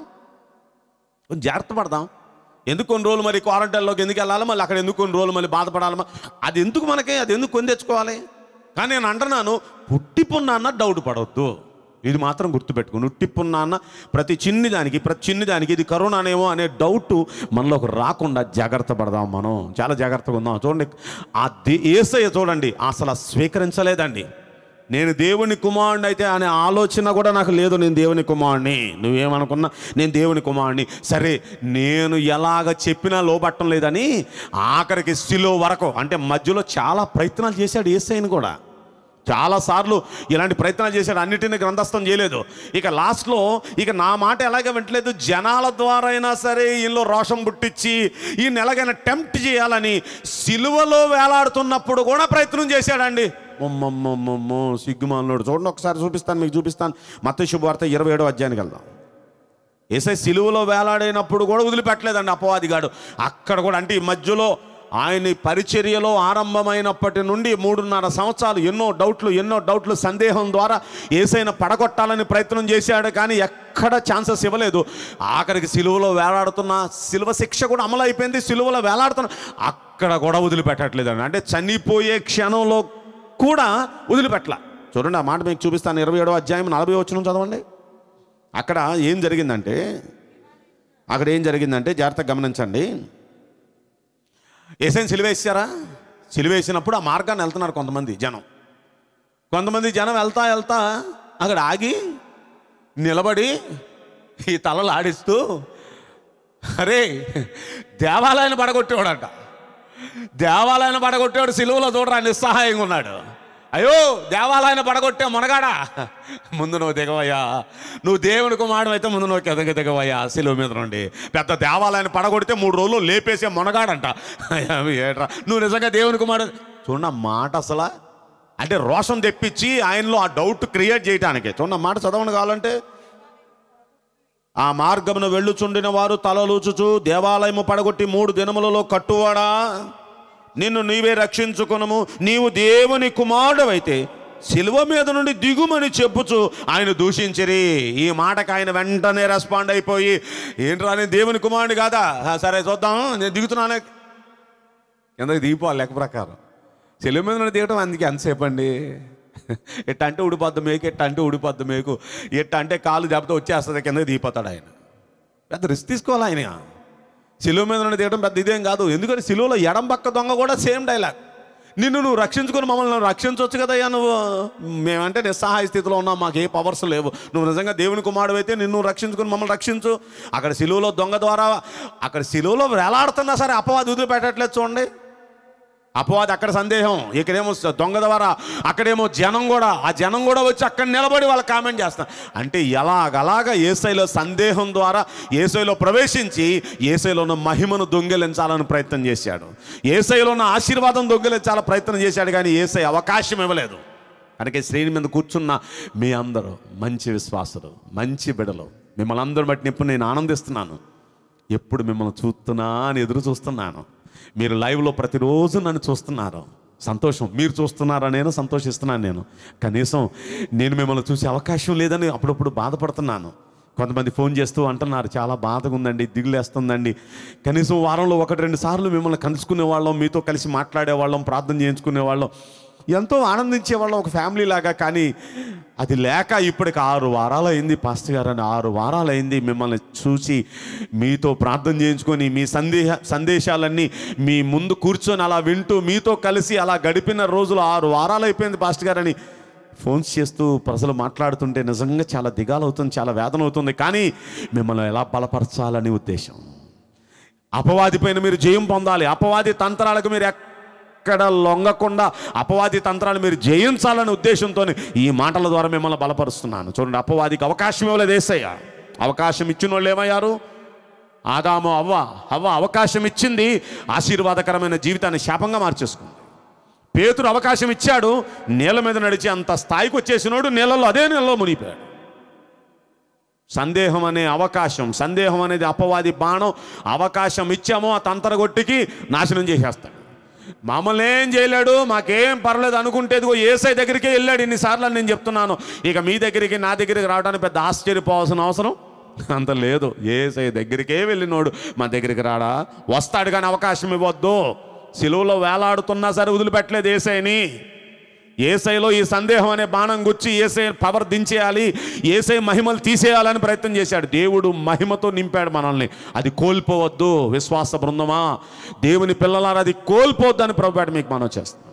పడదాం. ఎందుకు కొన్ని రోజులు మరి క్వారంటైన్లోకి ఎందుకు వెళ్ళాలి, మళ్ళీ అక్కడ ఎందుకు కొన్ని రోజులు మళ్ళీ బాధపడాలి, అది ఎందుకు మనకి, అది ఎందుకు కొని తెచ్చుకోవాలి. కానీ నేను అంటున్నాను, పుట్టిపున్నాన్న డౌట్ పడవద్దు, ఇది మాత్రం గుర్తుపెట్టుకుని. ఉట్టిపున్నాన్న ప్రతి చిన్నదానికి ఇది కరోనానేమో అనే డౌట్ మనలోకి రాకుండా జాగ్రత్త పడదాం. మనం చాలా జాగ్రత్తగా ఉందాం. చూడండి, ఆ యేసయ్య చూడండి అసలు స్వీకరించలేదండి. నేను దేవుని కుమారుడిని అయితే అనే ఆలోచన కూడా నాకు లేదు. నేను దేవుని కుమారుడిని, నువ్వేమనుకున్నా నేను దేవుని కుమారుడిని, సరే నేను ఎలాగ చెప్పినా లోబట్టం లేదని ఆఖరికి శిలువ వరకు, అంటే మధ్యలో చాలా ప్రయత్నాలు చేశాడు యేసయ్యని కూడా, చాలాసార్లు ఇలాంటి ప్రయత్నాలు చేశాడు, అన్నిటినీ గ్రంథస్థం చేయలేదు. ఇక లాస్ట్లో ఇక నా మాట ఎలాగ వింటలేదు, జనాల ద్వారా అయినా సరే ఈయనలో రోషం పుట్టించి ఈయన ఎలాగైనా టెంప్ట్ చేయాలని సిలువలో వేలాడుతున్నప్పుడు కూడా ప్రయత్నం చేశాడండి. సిగ్గుమాలినోడు. చూడండి ఒకసారి మీకు చూపిస్తాను. మత్తయి శుభవార్త 27వ అధ్యాయానికి వెళ్దాం. యేసయ్య సిలువలో వేలాడైనప్పుడు కూడా వదిలిపెట్టలేదండి అపవాదిగాడు. అక్కడ కూడా, అంటే ఈ మధ్యలో ఆయన పరిచర్యలో ఆరంభమైనప్పటి నుండి 3.5 సంవత్సరాలు ఎన్నో డౌట్లు సందేహం ద్వారా యేసయ్యను పడగొట్టాలని ప్రయత్నం చేశాడు, కానీ ఎక్కడ ఛాన్సెస్ ఇవ్వలేదు. ఆఖరికి సిలువలో వేలాడుతున్న సిలువ శిక్ష కూడా అమలు అయిపోయింది, సిలువలో వేలాడుతున్న అక్కడ కూడా వదిలిపెట్టట్లేదండి. అంటే చనిపోయే క్షణంలో కూడా వదిలిపెట్టల. చూడండి ఆ మాట మీకు చూపిస్తాను. 27వ అధ్యాయం 40వ వచనం చదవండి. అక్కడ ఏం జరిగిందంటే జాగ్రత్తగా గమనించండి. యేసయ్యని సిలువేసారా, సిలువేసినప్పుడు ఆ మార్గాన్ని వెళ్తున్నారు కొంతమంది జనం వెళ్తా అక్కడ ఆగి నిలబడి ఈ తలలు ఆడిస్తూ, అరే దేవాలయాన్ని పడగొట్టేవాడు సిలువలో చూడరా నిస్సహాయంగా ఉన్నాడు. అయ్యో దేవాలయాన్ని పడగొట్టే మునగాడా, ముందు నువ్వు దిగవయ్యా, నువ్వు దేవుని కుమారుడు అయితే ముందు నువ్వు దిగవయ్యా సిలువ మీద నుండి. పెద్ద దేవాలయాన్ని పడగొడితే 3 రోజులు లేపేసే మునగాడంట. ఏట్రా నువ్వు నిజంగా దేవుని కుమారుడు. చూడండి మాట అసలు, అంటే రోషం తెప్పించి ఆయనలో ఆ డౌట్ క్రియేట్ చేయడానికి. చూడండి మాట చదవండి కావాలంటే, ఆ మార్గమును వెళ్ళుచుండిన వారు తలలూచుచు, దేవాలయము పడగొట్టి 3 దినములలో కట్టువాడా, నిన్ను నీవే రక్షించుకునము, నీవు దేవుని కుమారుడవైతే శిలువ మీద నుండి దిగుమని చెప్పుచు ఆయన దూషించిరి. ఈ మాటకు ఆయన వెంటనే రెస్పాండ్ అయిపోయి, ఏంట్రా నేను దేవుని కుమారుని కాదా, సరే చూద్దాం, నేను దిగుతున్నానే. ఎందుకు దిగిపోవాలి లెక్క ప్రకారం. శిలువ మీద నుండి దిగటం అందుకే ఎంతసేపు అండి. ఎట్ట అంటే ఉడిపోద్దు మేకు, ఎట్ట అంటే ఉడిపోద్దు మేకు, ఎట్ట అంటే కాలు దెబ్బతో వచ్చేస్తుంది, కిందకి దిగిపోతాడు ఆయన. పెద్ద రిస్క్ తీసుకోవాలి ఆయన. శిలువ మీద నుండి దిగడం పెద్ద ఇదేం కాదు. ఎందుకంటే శిలువలో ఎడం పక్క దొంగ కూడా సేమ్ డైలాగ్, నిన్ను నువ్వు రక్షించుకుని మమ్మల్ని రక్షించవచ్చు కదయ్యా, నువ్వు మేమంటే నిస్సహాయ స్థితిలో ఉన్నాం, మాకు ఏ పవర్స్ లేవు, నువ్వు నిజంగా దేవుని కుమారుడు అయితే నిన్ను రక్షించుకుని మమ్మల్ని రక్షించు. అక్కడ శిలువలో దొంగ ద్వారా, అక్కడ శిలువలో వేలాడుతున్నా సరే అపవాది వదిలిపెట్టట్లేదు చూడండి. అపవాది అక్కడ సందేహం, ఇక్కడేమో దొంగ ద్వారా, అక్కడేమో జనం కూడా, ఆ జనం కూడా వచ్చి అక్కడ నిలబడి వాళ్ళు కామెంట్ చేస్తారు. అంటే ఎలాగలాగా యేసయ్యలో సందేహం ద్వారా యేసయ్యలో ప్రవేశించి యేసయ్యలో ఉన్న మహిమను దొంగిలించాలని ప్రయత్నం చేశాడు, యేసయ్యలో ఉన్న ఆశీర్వాదం దొంగిలించాలని ప్రయత్నం చేశాడు. కానీ యేసయ్య అవకాశం ఇవ్వలేదు. అందుకే శ్రేణి మీద కూర్చున్న మీ అందరూ మంచి విశ్వాసులు, మంచి బిడలు, మిమ్మల్ని అందరూ బట్టి ఇప్పుడు నేను ఆనందిస్తున్నాను. ఎప్పుడు మిమ్మల్ని చూస్తున్నా అని ఎదురు చూస్తున్నాను. మీరు లైవ్లో ప్రతిరోజు నన్ను చూస్తున్నారు, సంతోషం. మీరు చూస్తున్నారా, నేను సంతోషిస్తున్నాను. నేను కనీసం నేను మిమ్మల్ని చూసే అవకాశం లేదని అప్పుడప్పుడు బాధపడుతున్నాను. కొంతమంది ఫోన్ చేస్తూ అంటున్నారు, చాలా బాధగా ఉందండి, దిగులేస్తుందండి. కనీసం వారంలో 1-2 సార్లు మిమ్మల్ని కలుసుకునే వాళ్ళం, మీతో కలిసి మాట్లాడేవాళ్ళం, ప్రార్థన చేయించుకునే వాళ్ళం, ఎంతో ఆనందించేవాళ్ళం ఒక ఫ్యామిలీ లాగా. కానీ అది లేక ఇప్పటికి 6 వారాలు అయింది పాస్టర్ గారు, అని 6 వారాలు అయింది మిమ్మల్ని చూసి, మీతో ప్రార్థన చేయించుకొని, మీ సందేశాలన్నీ మీ ముందు కూర్చొని అలా వింటూ, మీతో కలిసి అలా గడిపిన రోజులు 6 వారాలు అయిపోయింది పాస్టర్ గారు అని ఫోన్స్ చేస్తూ ప్రజలు మాట్లాడుతుంటే నిజంగా చాలా దిగాలవుతుంది, చాలా వేదన అవుతుంది. కానీ మిమ్మల్ని ఎలా బలపరచాలని ఉద్దేశం. అపవాది పైన మీరు జయం పొందాలి, అపవాది తంత్రాలకు మీరు ఎక్కడ లొంగకుండా అపవాది తంత్రాలు మీరు జయించాలనే ఉద్దేశంతో ఈ మాటల ద్వారా మిమ్మల్ని బలపరుస్తున్నాను. చూడండి, అపవాదికి అవకాశం ఇవ్వలేదు యేసయ్య. అవకాశం ఇచ్చిన వాళ్ళు ఏమయ్యారు? ఆదాము, హవ్వ అవకాశం ఇచ్చింది, ఆశీర్వాదకరమైన జీవితాన్ని శాపంగా మార్చేసుకుంది. పేతురు అవకాశం ఇచ్చాడు, నీళ్ళ మీద నడిచి అంత స్థాయికి వచ్చేసినోడు నీళ్ళలో, అదే నీళ్ళలో మునిగిపోయాడు. సందేహం అనే అవకాశం, సందేహం అనేది అపవాది బాణం. అవకాశం ఇచ్చామో ఆ తంత్రగొట్టికి నాశనం చేసేస్తాడు. మమ్మల్ని ఏం చేయలేడు, మాకేం పర్లేదు అనుకుంటే యేసయ్య దగ్గరికే వెళ్ళాడు ఇన్నిసార్లు అని నేను చెప్తున్నాను. ఇక మీ దగ్గరికి, నా దగ్గరికి రావడానికి పెద్ద ఆశ్చర్యపోవాల్సిన అవసరం అంత లేదు. యేసయ్య దగ్గరికే వెళ్ళినోడు మా దగ్గరికి రాడా? వస్తాడు, కానీ అవకాశం ఇవ్వద్దు. సిలువలో వేలాడుతున్నా సరే వదిలిపెట్టలేదు యేసయ్యని. యేసయ్యలో ఈ సందేహం అనే బాణం గుచ్చి యేసయ్య పవర్ దించేయాలి, యేసయ్య మహిమలు తీసేయాలని ప్రయత్నం చేశాడు. దేవుడు మహిమతో నింపాడు మనల్ని. అది కోల్పోవద్దు విశ్వాస బృందమా, దేవుని పిల్లలారా, అది కోల్పోవద్దు అని ప్రభువు మీకు మనం చేస్తాం.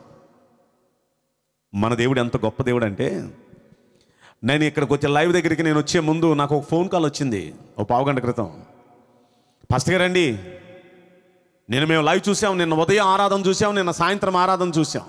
మన దేవుడు ఎంత గొప్ప దేవుడు అంటే, నేను ఇక్కడికి వచ్చే లైవ్ దగ్గరికి నేను వచ్చే ముందు నాకు ఒక ఫోన్ కాల్ వచ్చింది ఒక 1/2 గంట క్రితం. పాస్టర్ గారు అండి, మేము లైవ్ చూసాం, నిన్న ఉదయం ఆరాధన చూసాం, నిన్న సాయంత్రం ఆరాధన చూసాం.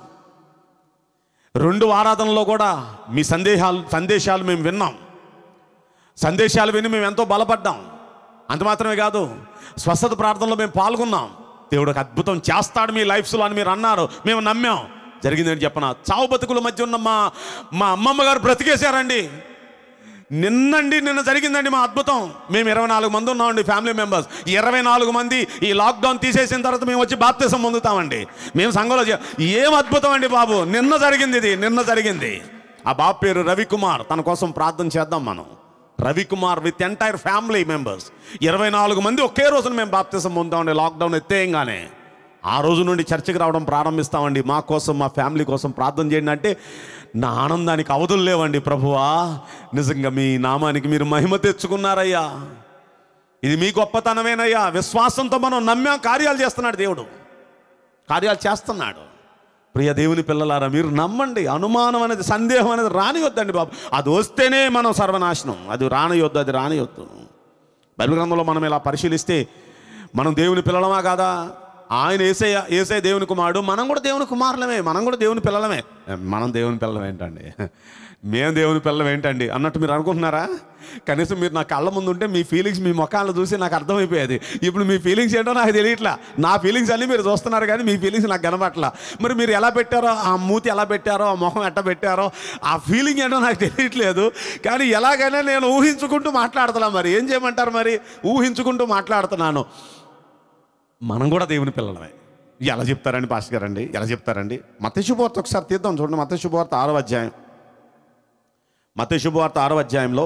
2 ఆరాధనలో కూడా మీ సందేశాలు మేము విన్నాం. సందేశాలు విని మేము ఎంతో బలపడ్డాం. అంత మాత్రమే కాదు, స్వస్థత ప్రార్థనలో మేము పాల్గొన్నాం. దేవుడు ఒక అద్భుతం చేస్తాడు మీ లైఫ్స్లో అని మీరు అన్నారు, మేము నమ్మాం. జరిగిందని చెప్పనా, చావు బతుకుల మధ్య ఉన్న మా అమ్మమ్మ గారు బ్రతికేశారండి. నిన్న జరిగిందండి మా అద్భుతం. మేము 24 మంది ఉన్నామండి ఫ్యామిలీ మెంబర్స్. 24 మంది ఈ లాక్డౌన్ తీసేసిన తర్వాత మేము వచ్చి బాప్తిసం పొందుతామండి. మేము సంఘంలో ఏం అద్భుతం అండి బాబు, నిన్న జరిగింది. ఆ బాబు పేరు రవికుమార్. తన కోసం ప్రార్థన చేద్దాం మనం. Ravikumar with entire family members 24 మంది ఒకే రోజున మేము బాప్తిసం పొందుతామండి. లాక్డౌన్ ఎత్తేయంగానే ఆ రోజు నుండి చర్చికి రావడం ప్రారంభిస్తామండి. మా కోసం, మా ఫ్యామిలీ కోసం ప్రార్థన చేయండి అంటే నా ఆనందానికి అవధులు లేవండి. ప్రభువా, నిజంగా మీ నామానికి మీరు మహిమ తెచ్చుకున్నారయ్యా, ఇది మీ గొప్పతనమేనయ్యా. విశ్వాసంతో మనం నమ్మాం, కార్యాలు చేస్తున్నాడు దేవుడు, కార్యాలు చేస్తున్నాడు. ప్రియ దేవుని పిల్లలారా, మీరు నమ్మండి. అనుమానం అనేది, సందేహం అనేది రానియొద్దండి బాబు. అది వస్తేనే మనం సర్వనాశనం. అది రానియొద్దు. బైబిల్ గ్రంథంలో మనం ఇలా పరిశీలిస్తే మనం దేవుని పిల్లలమా కాదా? ఆయన ఏసయ్య దేవుని కుమారుడు, మనం కూడా దేవుని కుమారులమే, మనం కూడా దేవుని పిల్లలమే. మనం దేవుని పిల్లలం ఏంటండి, మేము దేవుని పిల్లలం ఏంటండి అన్నట్టు మీరు అనుకుంటున్నారా? కనీసం మీరు నా కళ్ళ ముందు ఉంటే మీ ఫీలింగ్స్ మీ ముఖాలను చూసి నాకు అర్థమైపోయేది. ఇప్పుడు మీ ఫీలింగ్స్ ఏంటో నాకు తెలియట్లా. నా ఫీలింగ్స్ అన్నీ మీరు చూస్తున్నారు కానీ మీ ఫీలింగ్స్ నాకు కనబట్లా. మరి మీరు ఎలా పెట్టారో, ఆ మూతి ఎలా పెట్టారో, ఆ మొహం ఎట్ట పెట్టారో, ఆ ఫీలింగ్ ఏంటో నాకు తెలియట్లేదు. కానీ ఎలాగైనా నేను ఊహించుకుంటూ మాట్లాడుతున్నా. మరి ఏం చేయమంటారు? మరి ఊహించుకుంటూ మాట్లాడుతున్నాను. మనం కూడా దేవుని పిల్లలమే. ఎలా చెప్తారండి పాస్టర్ గారండి, ఎలా చెప్తారండి? మత్తయి శుభవార్త ఒకసారి తీద్దాం చూడండి. మత్తయి శుభవార్త 6వ అధ్యాయం. మత్తయి శుభవార్త 6వ అధ్యాయంలో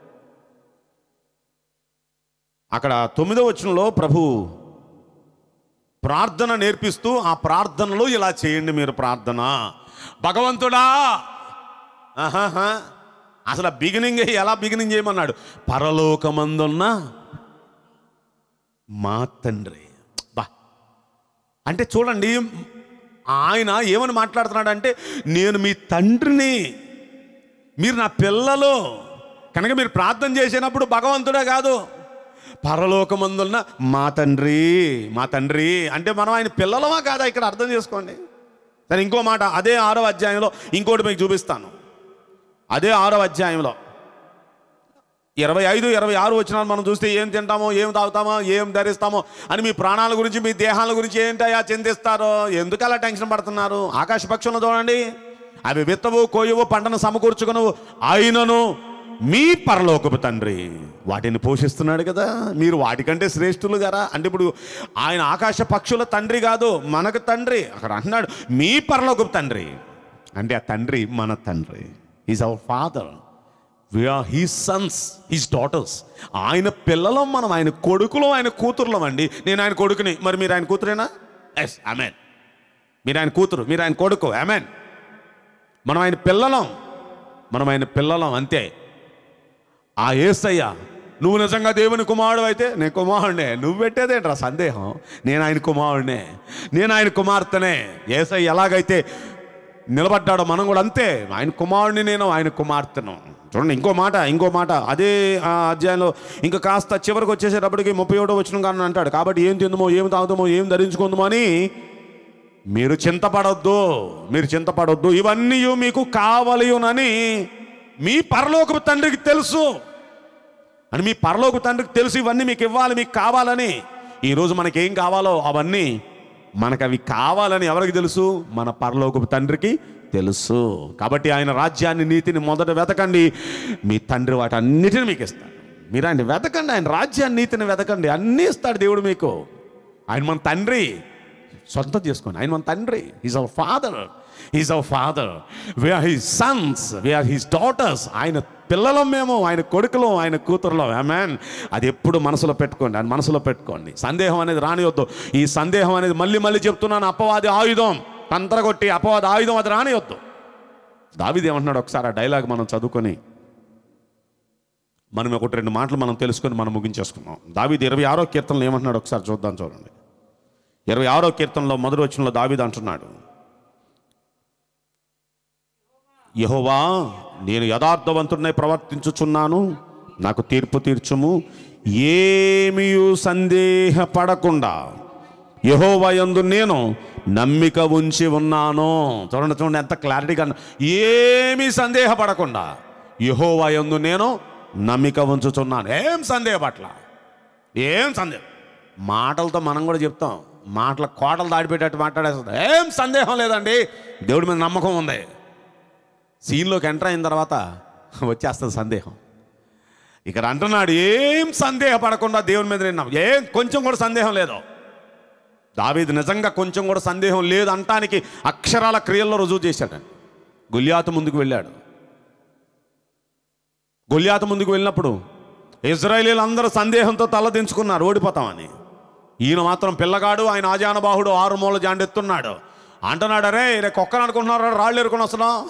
అక్కడ 9వ వచనంలో ప్రభు ప్రార్థన నేర్పిస్తూ, ఆ ప్రార్థనలో ఇలా చేయండి మీరు ప్రార్థన. భగవంతుడా, అసలు బిగినింగ్ ఎలా బిగినింగ్ చేయమన్నాడు? పరలోకమందున్న మా తండ్రి. బా అంటే చూడండి, ఆయన ఏమని మాట్లాడుతున్నాడు అంటే, నేను మీ తండ్రిని, మీరు నా పిల్లలు కనుక మీరు ప్రార్థన చేసినప్పుడు భగవంతుడే కాదు, పరలోకమందున్న మా తండ్రి. మా తండ్రి అంటే మనం ఆయన పిల్లలమా కాదా ఇక్కడ అర్థం చేసుకోండి. సరే, ఇంకో మాట అదే 6వ అధ్యాయంలో ఇంకోటి మీకు చూపిస్తాను. అదే 6వ అధ్యాయంలో 25, 26 వచనాలు మనం చూస్తే, ఏం తింటామో, ఏం తాగుతామో, ఏం ధరిస్తామో అని మీ ప్రాణాల గురించి, మీ దేహాల గురించి ఏంటయ్యా చింతిస్తారో, ఎందుకు అలా టెన్షన్ పడుతున్నారు? ఆకాశ పక్షులను చూడండి, అవి విత్తవు, కోయవు, పంటను సమకూర్చుకును, ఆయనను మీ పరలోకపు తండ్రి వాటిని పోషిస్తున్నాడు కదా, మీరు వాటికంటే శ్రేష్ఠులు కదా. అంటే ఇప్పుడు ఆయన ఆకాశ పక్షుల తండ్రి కాదు, మనకు తండ్రి. అక్కడ అంటున్నాడు మీ పరలోకపు తండ్రి. అంటే ఆ తండ్రి మన తండ్రి. Is our father. We are his sons, his daughters. ఆయన పిల్లలం మనం, ఆయన కొడుకులం, ఆయన కూతురులం అండి. నేను ఆయన కొడుకుని, మరి మీరు ఆయన కూతురేనా? Yes, amen. మీరు ఆయన కూతురు, మీరు ఆయన కొడుకు, ఆమెన్. మనం ఆయన పిల్లలం, మనం ఆయన పిల్లలం, అంతే. ఆ యేసయ్య, నువ్వు నిజంగా దేవుని కుమారుడు అయితే నేను కుమారుడినే. నువ్వు పెట్టేదేంట్రా సందేహం? నేను ఆయన కుమారుడినే, నేను ఆయన కుమార్తెనే. యేసయ్య ఎలాగైతే నిలబడ్డాడో మనం కూడా అంతే. ఆయన కుమారుడిని నేను, ఆయన కుమార్తెను. చూడండి ఇంకో మాట అదే అధ్యాయంలో ఇంకా కాస్త చివరికి వచ్చేసేటప్పటికి 37వ వచనం కానీ అంటాడు, కాబట్టి ఏం తిందుమో, ఏం తాగుతామో, ఏం ధరించుకుందామో అని మీరు చింతపడొద్దు, ఇవన్నీ మీకు కావలియునని మీ పరలోకపు తండ్రికి తెలుసు అని. మీ పరలోకపు తండ్రికి తెలుసు ఇవన్నీ మీకు ఇవ్వాలి, మీకు కావాలని. ఈరోజు మనకేం కావాలో అవన్నీ మనకు అవి కావాలని ఎవరికి తెలుసు? మన పరలోకపు తండ్రికి తెలుసు. కాబట్టి ఆయన రాజ్యాన్ని, నీతిని మొదట వెతకండి, మీ తండ్రి వాటన్నిటిని మీకు ఇస్తాడు. మీరు ఆయన వెతకండి, ఆయన రాజ్యాన్ని, నీతిని వెతకండి, అన్నీ ఇస్తాడు దేవుడు మీకు. ఆయన మన తండ్రి, సొంతం చేసుకోండి. ఆయన మన తండ్రి. Is our father. We are his sons, we are his daughters. ఆయన పిల్లలం మేము, ఆయన కొడుకులం, ఆయన కూతురులం. ఆమేన్. అది ఎప్పుడు మనసులో పెట్టుకోండి, ఆయన మనసులో పెట్టుకోండి. సందేహం అనేది రానియొద్దు. ఈ సందేహం అనేది మళ్ళీ చెప్తున్నాను, అపవాది ఆయుధం, తంత్రగొట్టి అపవాది ఆయుధం, అది రానియొద్దు. దావీదు ఏమంటున్నాడు ఒకసారి ఆ డైలాగ్ మనం చదువుకొని మనం 1-2 మాటలు మనం తెలుసుకొని మనం ముగించేసుకున్నాం. దావీదు 26వ కీర్తనలో ఏమంటున్నాడు ఒకసారి చూడండి. 26వ కీర్తనలో మొదటి వచనంలో దావీదు అంటున్నాడు, యెహోవా, నేను యథార్థవంతుడినై ప్రవర్తించుచున్నాను, నాకు తీర్పు తీర్చుము, ఏమీయు సందేహపడకుండా యెహోవా యందు నేను నమ్మిక ఉంచి ఉన్నాను. చూడండి ఎంత క్లారిటీగా, ఏమీ సందేహపడకుండా యెహోవా యందు నేను నమ్మిక ఉంచుచున్నాను. ఏం సందేహపట్ల, మాటలతో మనం కూడా చెప్తాం, మాటల కోటలు దాడిపెట్టేట్టు మాట్లాడేస్తుంది. ఏం సందేహం లేదండి, దేవుడి మీద నమ్మకం ఉంది. సీన్లోకి ఎంటర్ అయిన తర్వాత వచ్చేస్తుంది సందేహం. ఇక్కడ అంటున్నాడు, ఏం సందేహపడకుండా దేవుని మీద నిన్నాం, ఏం కొంచెం కూడా సందేహం లేదు. దావీదు నిజంగా కొంచెం కూడా సందేహం లేదు అంటానికి అక్షరాల క్రియల్లో రుజువు చేశాడు. గొల్యాతు ముందుకు వెళ్ళినప్పుడు ఇజ్రాయేలీలు అందరూ సందేహంతో తలదించుకున్నారు, ఓడిపోతామని. ఈయన మాత్రం పిల్లగాడు, ఆయన ఆజానబాహుడు, 6 మూల జాండెత్తున్నాడు. అంటున్నాడు, అరే రేపు ఒక్కరు అనుకుంటున్నారా, రాళ్ళు ఎరుకొని వస్తున్నావు,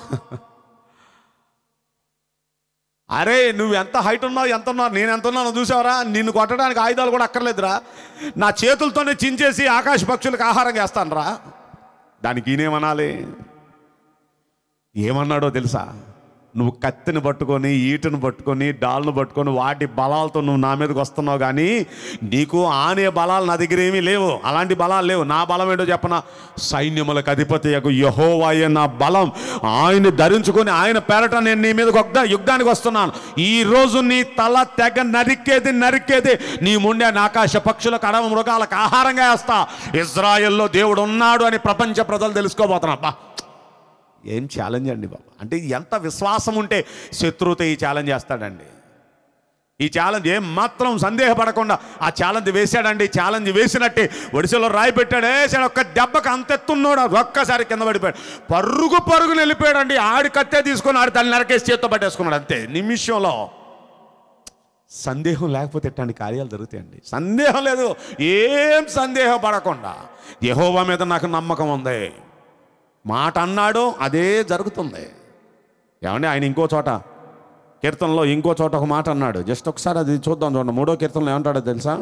అరే నువ్వు ఎంత హైట్ ఉన్నావు, ఎంత ఉన్నావు, నేను ఎంత ఉన్నానో చూసావరా, నిన్ను కొట్టడానికి ఆయుధాలు కూడా అక్కర్లేదురా, నా చేతులతోనే చించేసి ఆకాశ పక్షులకు ఆహారం చేస్తాను రా. దానికి ఈయనేమనాలి? ఏమన్నాడో తెలుసా? నువ్వు కత్తిని పట్టుకొని, ఈటను పట్టుకొని, డాల్ను పట్టుకొని వాటి బలాలతో నువ్వు నా మీదకి వస్తున్నావు, కానీ నీకు ఆనే బలాలు నా దగ్గర ఏమీ లేవు. అలాంటి బలాలు లేవు. నా బలం ఏంటో చెప్పనా? సైన్యములకు అధిపతియగు యెహోవాయే నా బలం. ఆయన్ని ధరించుకొని ఆయన పేరట నేను నీ మీదకి యుద్ధానికి వస్తున్నాను. ఈరోజు నీ తల తెగ నరికేది నీ ముండే ఆకాశ పక్షులకు, అడవి మృగాలకు ఆహారంగా వేస్తా. ఇజ్రాయెల్లో దేవుడు ఉన్నాడు అని ప్రపంచ ప్రజలు తెలుసుకోబోతున్నా. ఏం ఛాలెంజ్ అండి బాబా! అంటే ఎంత విశ్వాసం ఉంటే శత్రువుతో ఈ ఛాలెంజ్ చేస్తాడండి. ఈ ఛాలెంజ్ ఏం మాత్రం సందేహపడకుండా ఆ ఛాలెంజ్ వేశాడండి. ఛాలెంజ్ వేసినట్టే ఒడిశలో రాయి పెట్టాడు, వేసాడు. ఒక్క దెబ్బకు అంతెత్తున్నాడు, ఒక్కసారి కింద పడిపోయాడు. పరుగుని వెళ్ళిపోయాడండి. ఆడి కత్తే తీసుకొని ఆడి తల్లి నరకేసి చేత్తో పట్టేసుకున్నాడు. అంతే, నిమిషంలో. సందేహం లేకపోతే ఎట్లాంటి కార్యాలు జరుగుతాయండి. సందేహం లేదు, ఏం సందేహపడకుండా యెహోవా మీద నాకు నమ్మకం ఉంది, మాట అన్నాడు అదే జరుగుతుంది. ఏమండి, ఆయన ఇంకో చోట కీర్తనలో ఇంకో చోట ఒక మాట అన్నాడు. జస్ట్ ఒకసారి అది చూద్దాం. చూడండి, 3వ కీర్తనలో ఏమంటాడో తెలుసా?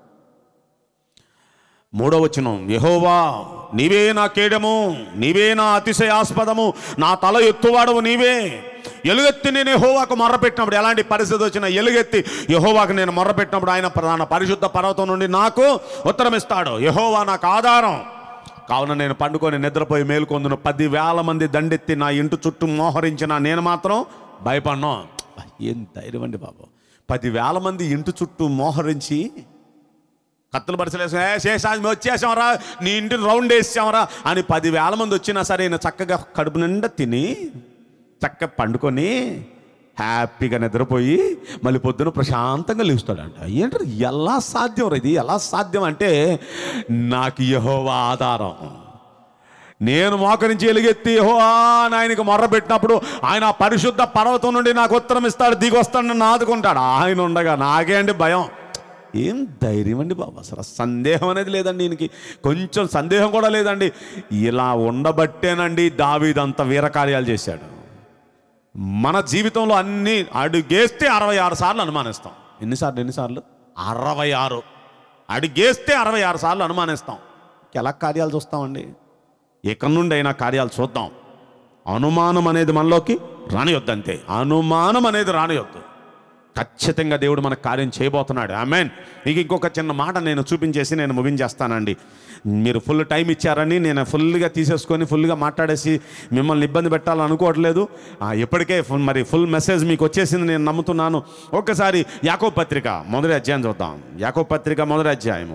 3వ వచనం, యెహోవా నీవే నా కేడము, నీవే నా అతిశయాస్పదము, నా తల ఎత్తువాడవు నీవే. ఎలుగెత్తి నేను యెహోవాకు మొర్రపెట్టినప్పుడు, ఎలాంటి పరిస్థితి వచ్చినా ఎలుగెత్తి యెహోవాకు నేను మొర్రపెట్టినప్పుడు ఆయన ప్రధాన పరిశుద్ధ పర్వతం నుండి నాకు ఉత్తరం ఇస్తాడు. యెహోవా నాకు ఆధారం. కావున నేను పండుకొని నిద్రపోయి మేలుకొందును. 10,000 మంది దండెత్తి నా ఇంటి చుట్టూ మోహరించిన నేను మాత్రం భయపడ్ను. ఏం ధైర్యం అండి బాబు! 10,000 మంది ఇంటి చుట్టూ మోహరించి కత్తులు పరిచయం వచ్చేసామరా, నీ ఇంటిని రౌండ్ వేసామరా అని 10,000 మంది వచ్చినా సరే ఈయన చక్కగా కడుపు నిండా తిని చక్కగా పండుకొని హ్యాపీగా నిద్రపోయి మళ్ళీ పొద్దున ప్రశాంతంగా లేస్తాడంట. ఏంటంటే ఎలా సాధ్యం? ఇది ఎలా సాధ్యం అంటే, నాకు యెహోవా ఆధారం. నేను మోకరించి ఎలుగెత్తి యెహోవా ఆయనకు మొర్రపెట్టినప్పుడు ఆయన పరిశుద్ధ పర్వతం నుండి నాకు ఉత్తరం ఇస్తాడు, దిగొస్తాడు, నన్ను ఆదుకుంటాడు. ఆయన ఉండగా నాకే అండి భయం. ఏం ధైర్యం అండి బాబు! అసలు సందేహం అనేది లేదండి. ఈయనకి కొంచెం సందేహం కూడా లేదండి. ఇలా ఉండబట్టేనండి దావీదంత వీరకార్యాలు చేశాడు. మన జీవితంలో అన్ని అడుగేస్తే 66 సార్లు అనుమానిస్తాం. ఎన్నిసార్లు? 66. అడుగేస్తే 66 సార్లు అనుమానిస్తాం. ఎలా కార్యాలు చూస్తామండి? ఎక్కడి నుండి అయినా కార్యాలు చూద్దాం. అనుమానం అనేది మనలోకి రానియొద్దు. అంతే, అనుమానం అనేది రానియొద్దు. ఖచ్చితంగా దేవుడు మనకు కార్యం చేయబోతున్నాడు. ఆమేన్. ఇంకొక చిన్న మాట నేను చూపించేసి నేను ముగించేస్తానండి. మీరు ఫుల్ టైం ఇచ్చారని నేను ఫుల్గా తీసేసుకొని ఫుల్గా మాట్లాడేసి మిమ్మల్ని ఇబ్బంది పెట్టాలనుకోవట్లేదు. ఎప్పటికే ఫుల్ మెసేజ్ మీకు వచ్చేసింది నేను నమ్ముతున్నాను. ఒక్కసారి యాకోబు పత్రిక మొదటి అధ్యాయం చూద్దాం. యాకోబు పత్రిక మొదటి అధ్యాయము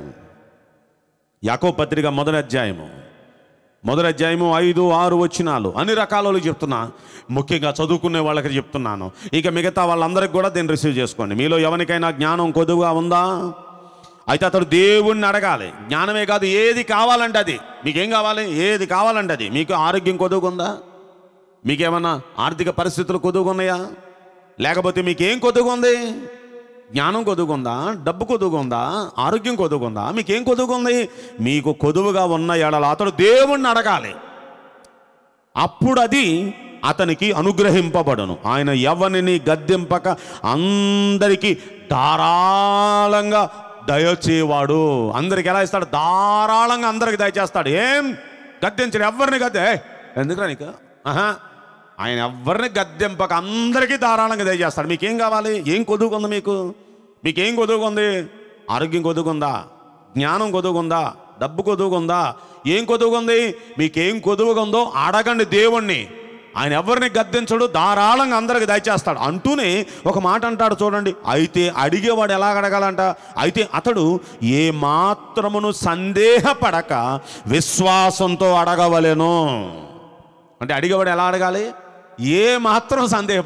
5-6 వచనాలు. అన్ని రకాలలో చెప్తున్నా, ముఖ్యంగా చదువుకునే వాళ్ళకి చెప్తున్నాను. ఇక మిగతా వాళ్ళందరికీ కూడా దీన్ని రిసీవ్ చేసుకోండి. మీలో ఎవరికైనా జ్ఞానం కొద్దుగా ఉందా? అయితే అతడు దేవుణ్ణి అడగాలి. జ్ఞానమే కాదు, ఏది కావాలంటే అది. మీకేం కావాలి? ఏది కావాలంటే అది. మీకు ఆరోగ్యం కొద్దుగుందా? మీకేమన్నా ఆర్థిక పరిస్థితులు కొద్దుగున్నాయా? లేకపోతే మీకేం కొద్దుగుంది? జ్ఞానం కొద్దుగుందా? డబ్బు కొద్దుగుందా? ఆరోగ్యం కొద్దుగుందా? మీకేం కొద్దుగుంది? మీకు కొదువుగా ఉన్న ఎడల అతడు దేవుణ్ణి అడగాలి. అప్పుడు అది అతనికి అనుగ్రహింపబడును. ఆయన ఎవరిని గద్దింపక అందరికీ ధారాళంగా దయచేవాడు. అందరికి ఎలా ఇస్తాడు? ధారాళంగా అందరికి దయచేస్తాడు. ఏం గద్దించడు, ఎవరిని ఎందుకురా నీకు? ఆయన ఎవరిని గద్దెంపక అందరికీ ధారాళంగా దయచేస్తాడు. మీకేం కావాలి? ఏం కొదువుకుంది మీకు? మీకేం కొదువుకుంది? ఆరోగ్యం కొదువుకుందా? జ్ఞానం కొదువుకుందా? డబ్బు కొదువుకుందా? ఏం కొదువుకుంది? మీకేం కొదువుకుందో అడగండి దేవుణ్ణి. ఆయన ఎవరిని గద్దించడు, ధారాళంగా అందరికి దయచేస్తాడు. అంటూనే ఒక మాట అంటాడు చూడండి. అయితే అడిగేవాడు ఎలా అడగాలంట? అయితే అతడు ఏ మాత్రమును సందేహపడక విశ్వాసంతో అడగవలెను. అంటే అడిగేవాడు ఎలా అడగాలి? ఏ మాత్రం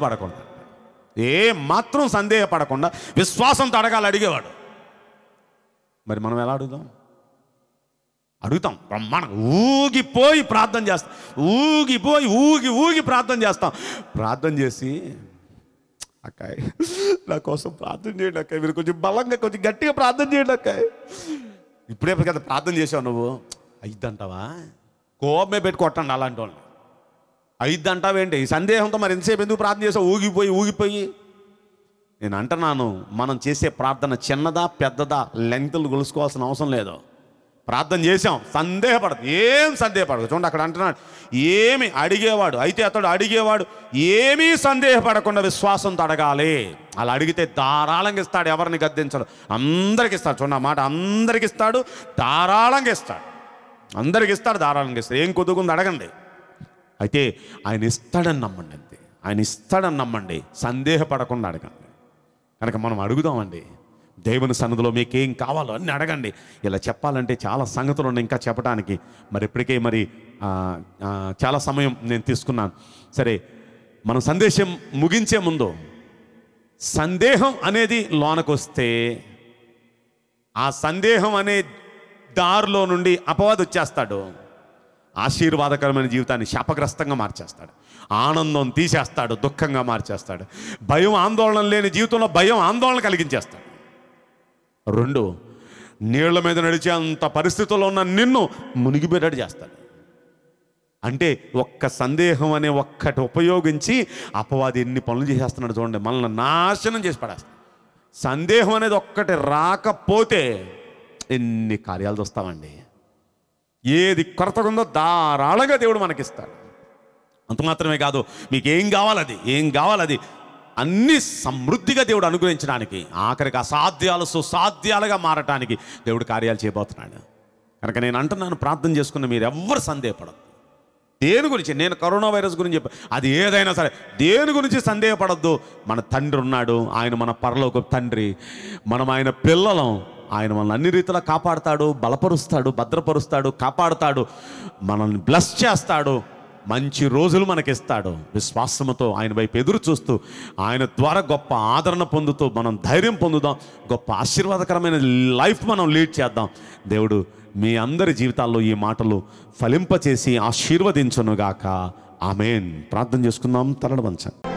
సందేహపడకుండా విశ్వాసంతో అడగాలి అడిగేవాడు. మరి మనం ఎలా అడుగుతాం? బ్రహ్మాండ ఊగిపోయి ప్రార్థన చేస్తాం. ఊగి ప్రార్థన చేస్తాం. ప్రార్థన చేసి, అక్కాయ్ నా కోసం ప్రార్థన చేయండి అక్కాయ్, మీరు కొంచెం బలంగా కొంచెం గట్టిగా ప్రార్థన చేయండి అక్కాయ్. ఇప్పుడే కదా ప్రార్థన చేసావు నువ్వు, అయిద్దంటావా? కోపమే పెట్టి కొట్టండి అలాంటి వాళ్ళు. అయిద్దంటావేంటి? ఈ సందేహంతో మరి ఎంతసేపు ఎందుకు ప్రార్థన చేసావు? ఊగిపోయి. నేను అంటున్నాను, మనం చేసే ప్రార్థన చిన్నదా పెద్దదా లెంగ్త్లు కొలుసుకోవాల్సిన అవసరం లేదు. ప్రార్థన చేశాం, సందేహపడదు, ఏం సందేహపడదు. చూడండి అక్కడ అంటున్నాడు, ఏమి అడిగేవాడు అయితే అతడు అడిగేవాడు ఏమీ సందేహపడకుండా విశ్వాసంతో అడగాలి. అలా అడిగితే ధారాళంగా ఇస్తాడు, ఎవరిని గద్దించడు, అందరికి ఇస్తాడు. చూడండి ఆ మాట, అందరికి ఇస్తాడు, ధారాళంగా ఇస్తాడు, అందరికి ఇస్తాడు, ధారాళంగా ఇస్తాడు. ఏం కొద్దుకుంది అడగండి, అయితే ఆయన ఇస్తాడని నమ్మండి, అంతే. ఆయన ఇస్తాడని నమ్మండి, సందేహపడకుండా అడగండి. కనుక మనం అడుగుదామండి, దేవుని సన్నిధిలో మీకేం కావాలో అన్నీ అడగండి. ఇలా చెప్పాలంటే చాలా సంగతులు ఉన్నాయి ఇంకా చెప్పడానికి, మరి ఇప్పటికే మరి చాలా సమయం నేను తీసుకున్నాను. సరే, మనం సందేశం ముగించే ముందు, సందేహం అనేది లోనకొస్తే ఆ సందేహం అనే దారిలో నుండి అపవాది వచ్చేస్తాడు, ఆశీర్వాదకరమైన జీవితాన్ని శాపగ్రస్తంగా మార్చేస్తాడు, ఆనందం తీసేస్తాడు, దుఃఖంగా మార్చేస్తాడు, భయం ఆందోళన లేని జీవితంలో భయం ఆందోళన కలిగించేస్తాడు. 2, నీళ్ల మీద నడిచే అంత పరిస్థితుల్లో ఉన్న నిన్ను మునిగిపోయేటట్టు చేస్తాడు. అంటే ఒక్క సందేహం అనే ఒక్కటి ఉపయోగించి అపవాది ఎన్ని పనులు చేసేస్తున్నాడు చూడండి, మనల్ని నాశనం చేసి పడేస్తాడు. సందేహం అనేది ఒక్కటి రాకపోతే ఎన్ని కార్యాలు చూస్తామండి. ఏది కొరతగా ఉందో ధారాళంగా దేవుడు మనకిస్తాడు. అంత మాత్రమే కాదు, మీకు ఏం కావాలది, ఏం కావాలది అన్ని సమృద్ధిగా దేవుడు అనుగ్రహించడానికి, ఆఖరికి అసాధ్యాలు సుసాధ్యాలుగా మారటానికి దేవుడు కార్యాలు చేయబోతున్నాడు. కనుక నేను అంటున్నాను, ప్రార్థన చేసుకున్న మీరు ఎవ్వరు సందేహపడద్దు. దేని గురించి, నేను కరోనా వైరస్ గురించి చెప్పాను, అది ఏదైనా సరే దేని గురించి సందేహపడద్దు. మన తండ్రి ఉన్నాడు, ఆయన మన పరలోక తండ్రి, మనం ఆయన పిల్లలం. ఆయన మనల్ని అన్ని రీతిలో కాపాడుతాడు, బలపరుస్తాడు, భద్రపరుస్తాడు, కాపాడుతాడు, మనల్ని బ్లెస్ చేస్తాడు, మంచి రోజులు మనకిస్తాడు. విశ్వాసముతో ఆయన వైపు ఎదురు చూస్తూ ఆయన ద్వారా గొప్ప ఆదరణ పొందుతూ మనం ధైర్యం పొందుదాం, గొప్ప ఆశీర్వాదకరమైన లైఫ్ మనం లీడ్ చేద్దాం. దేవుడు మీ అందరి జీవితాల్లో ఈ మాటలు ఫలింపచేసి ఆశీర్వదించునుగాక. ఆమేన్. ప్రార్థన చేసుకుందాం, తలలు వంచండి.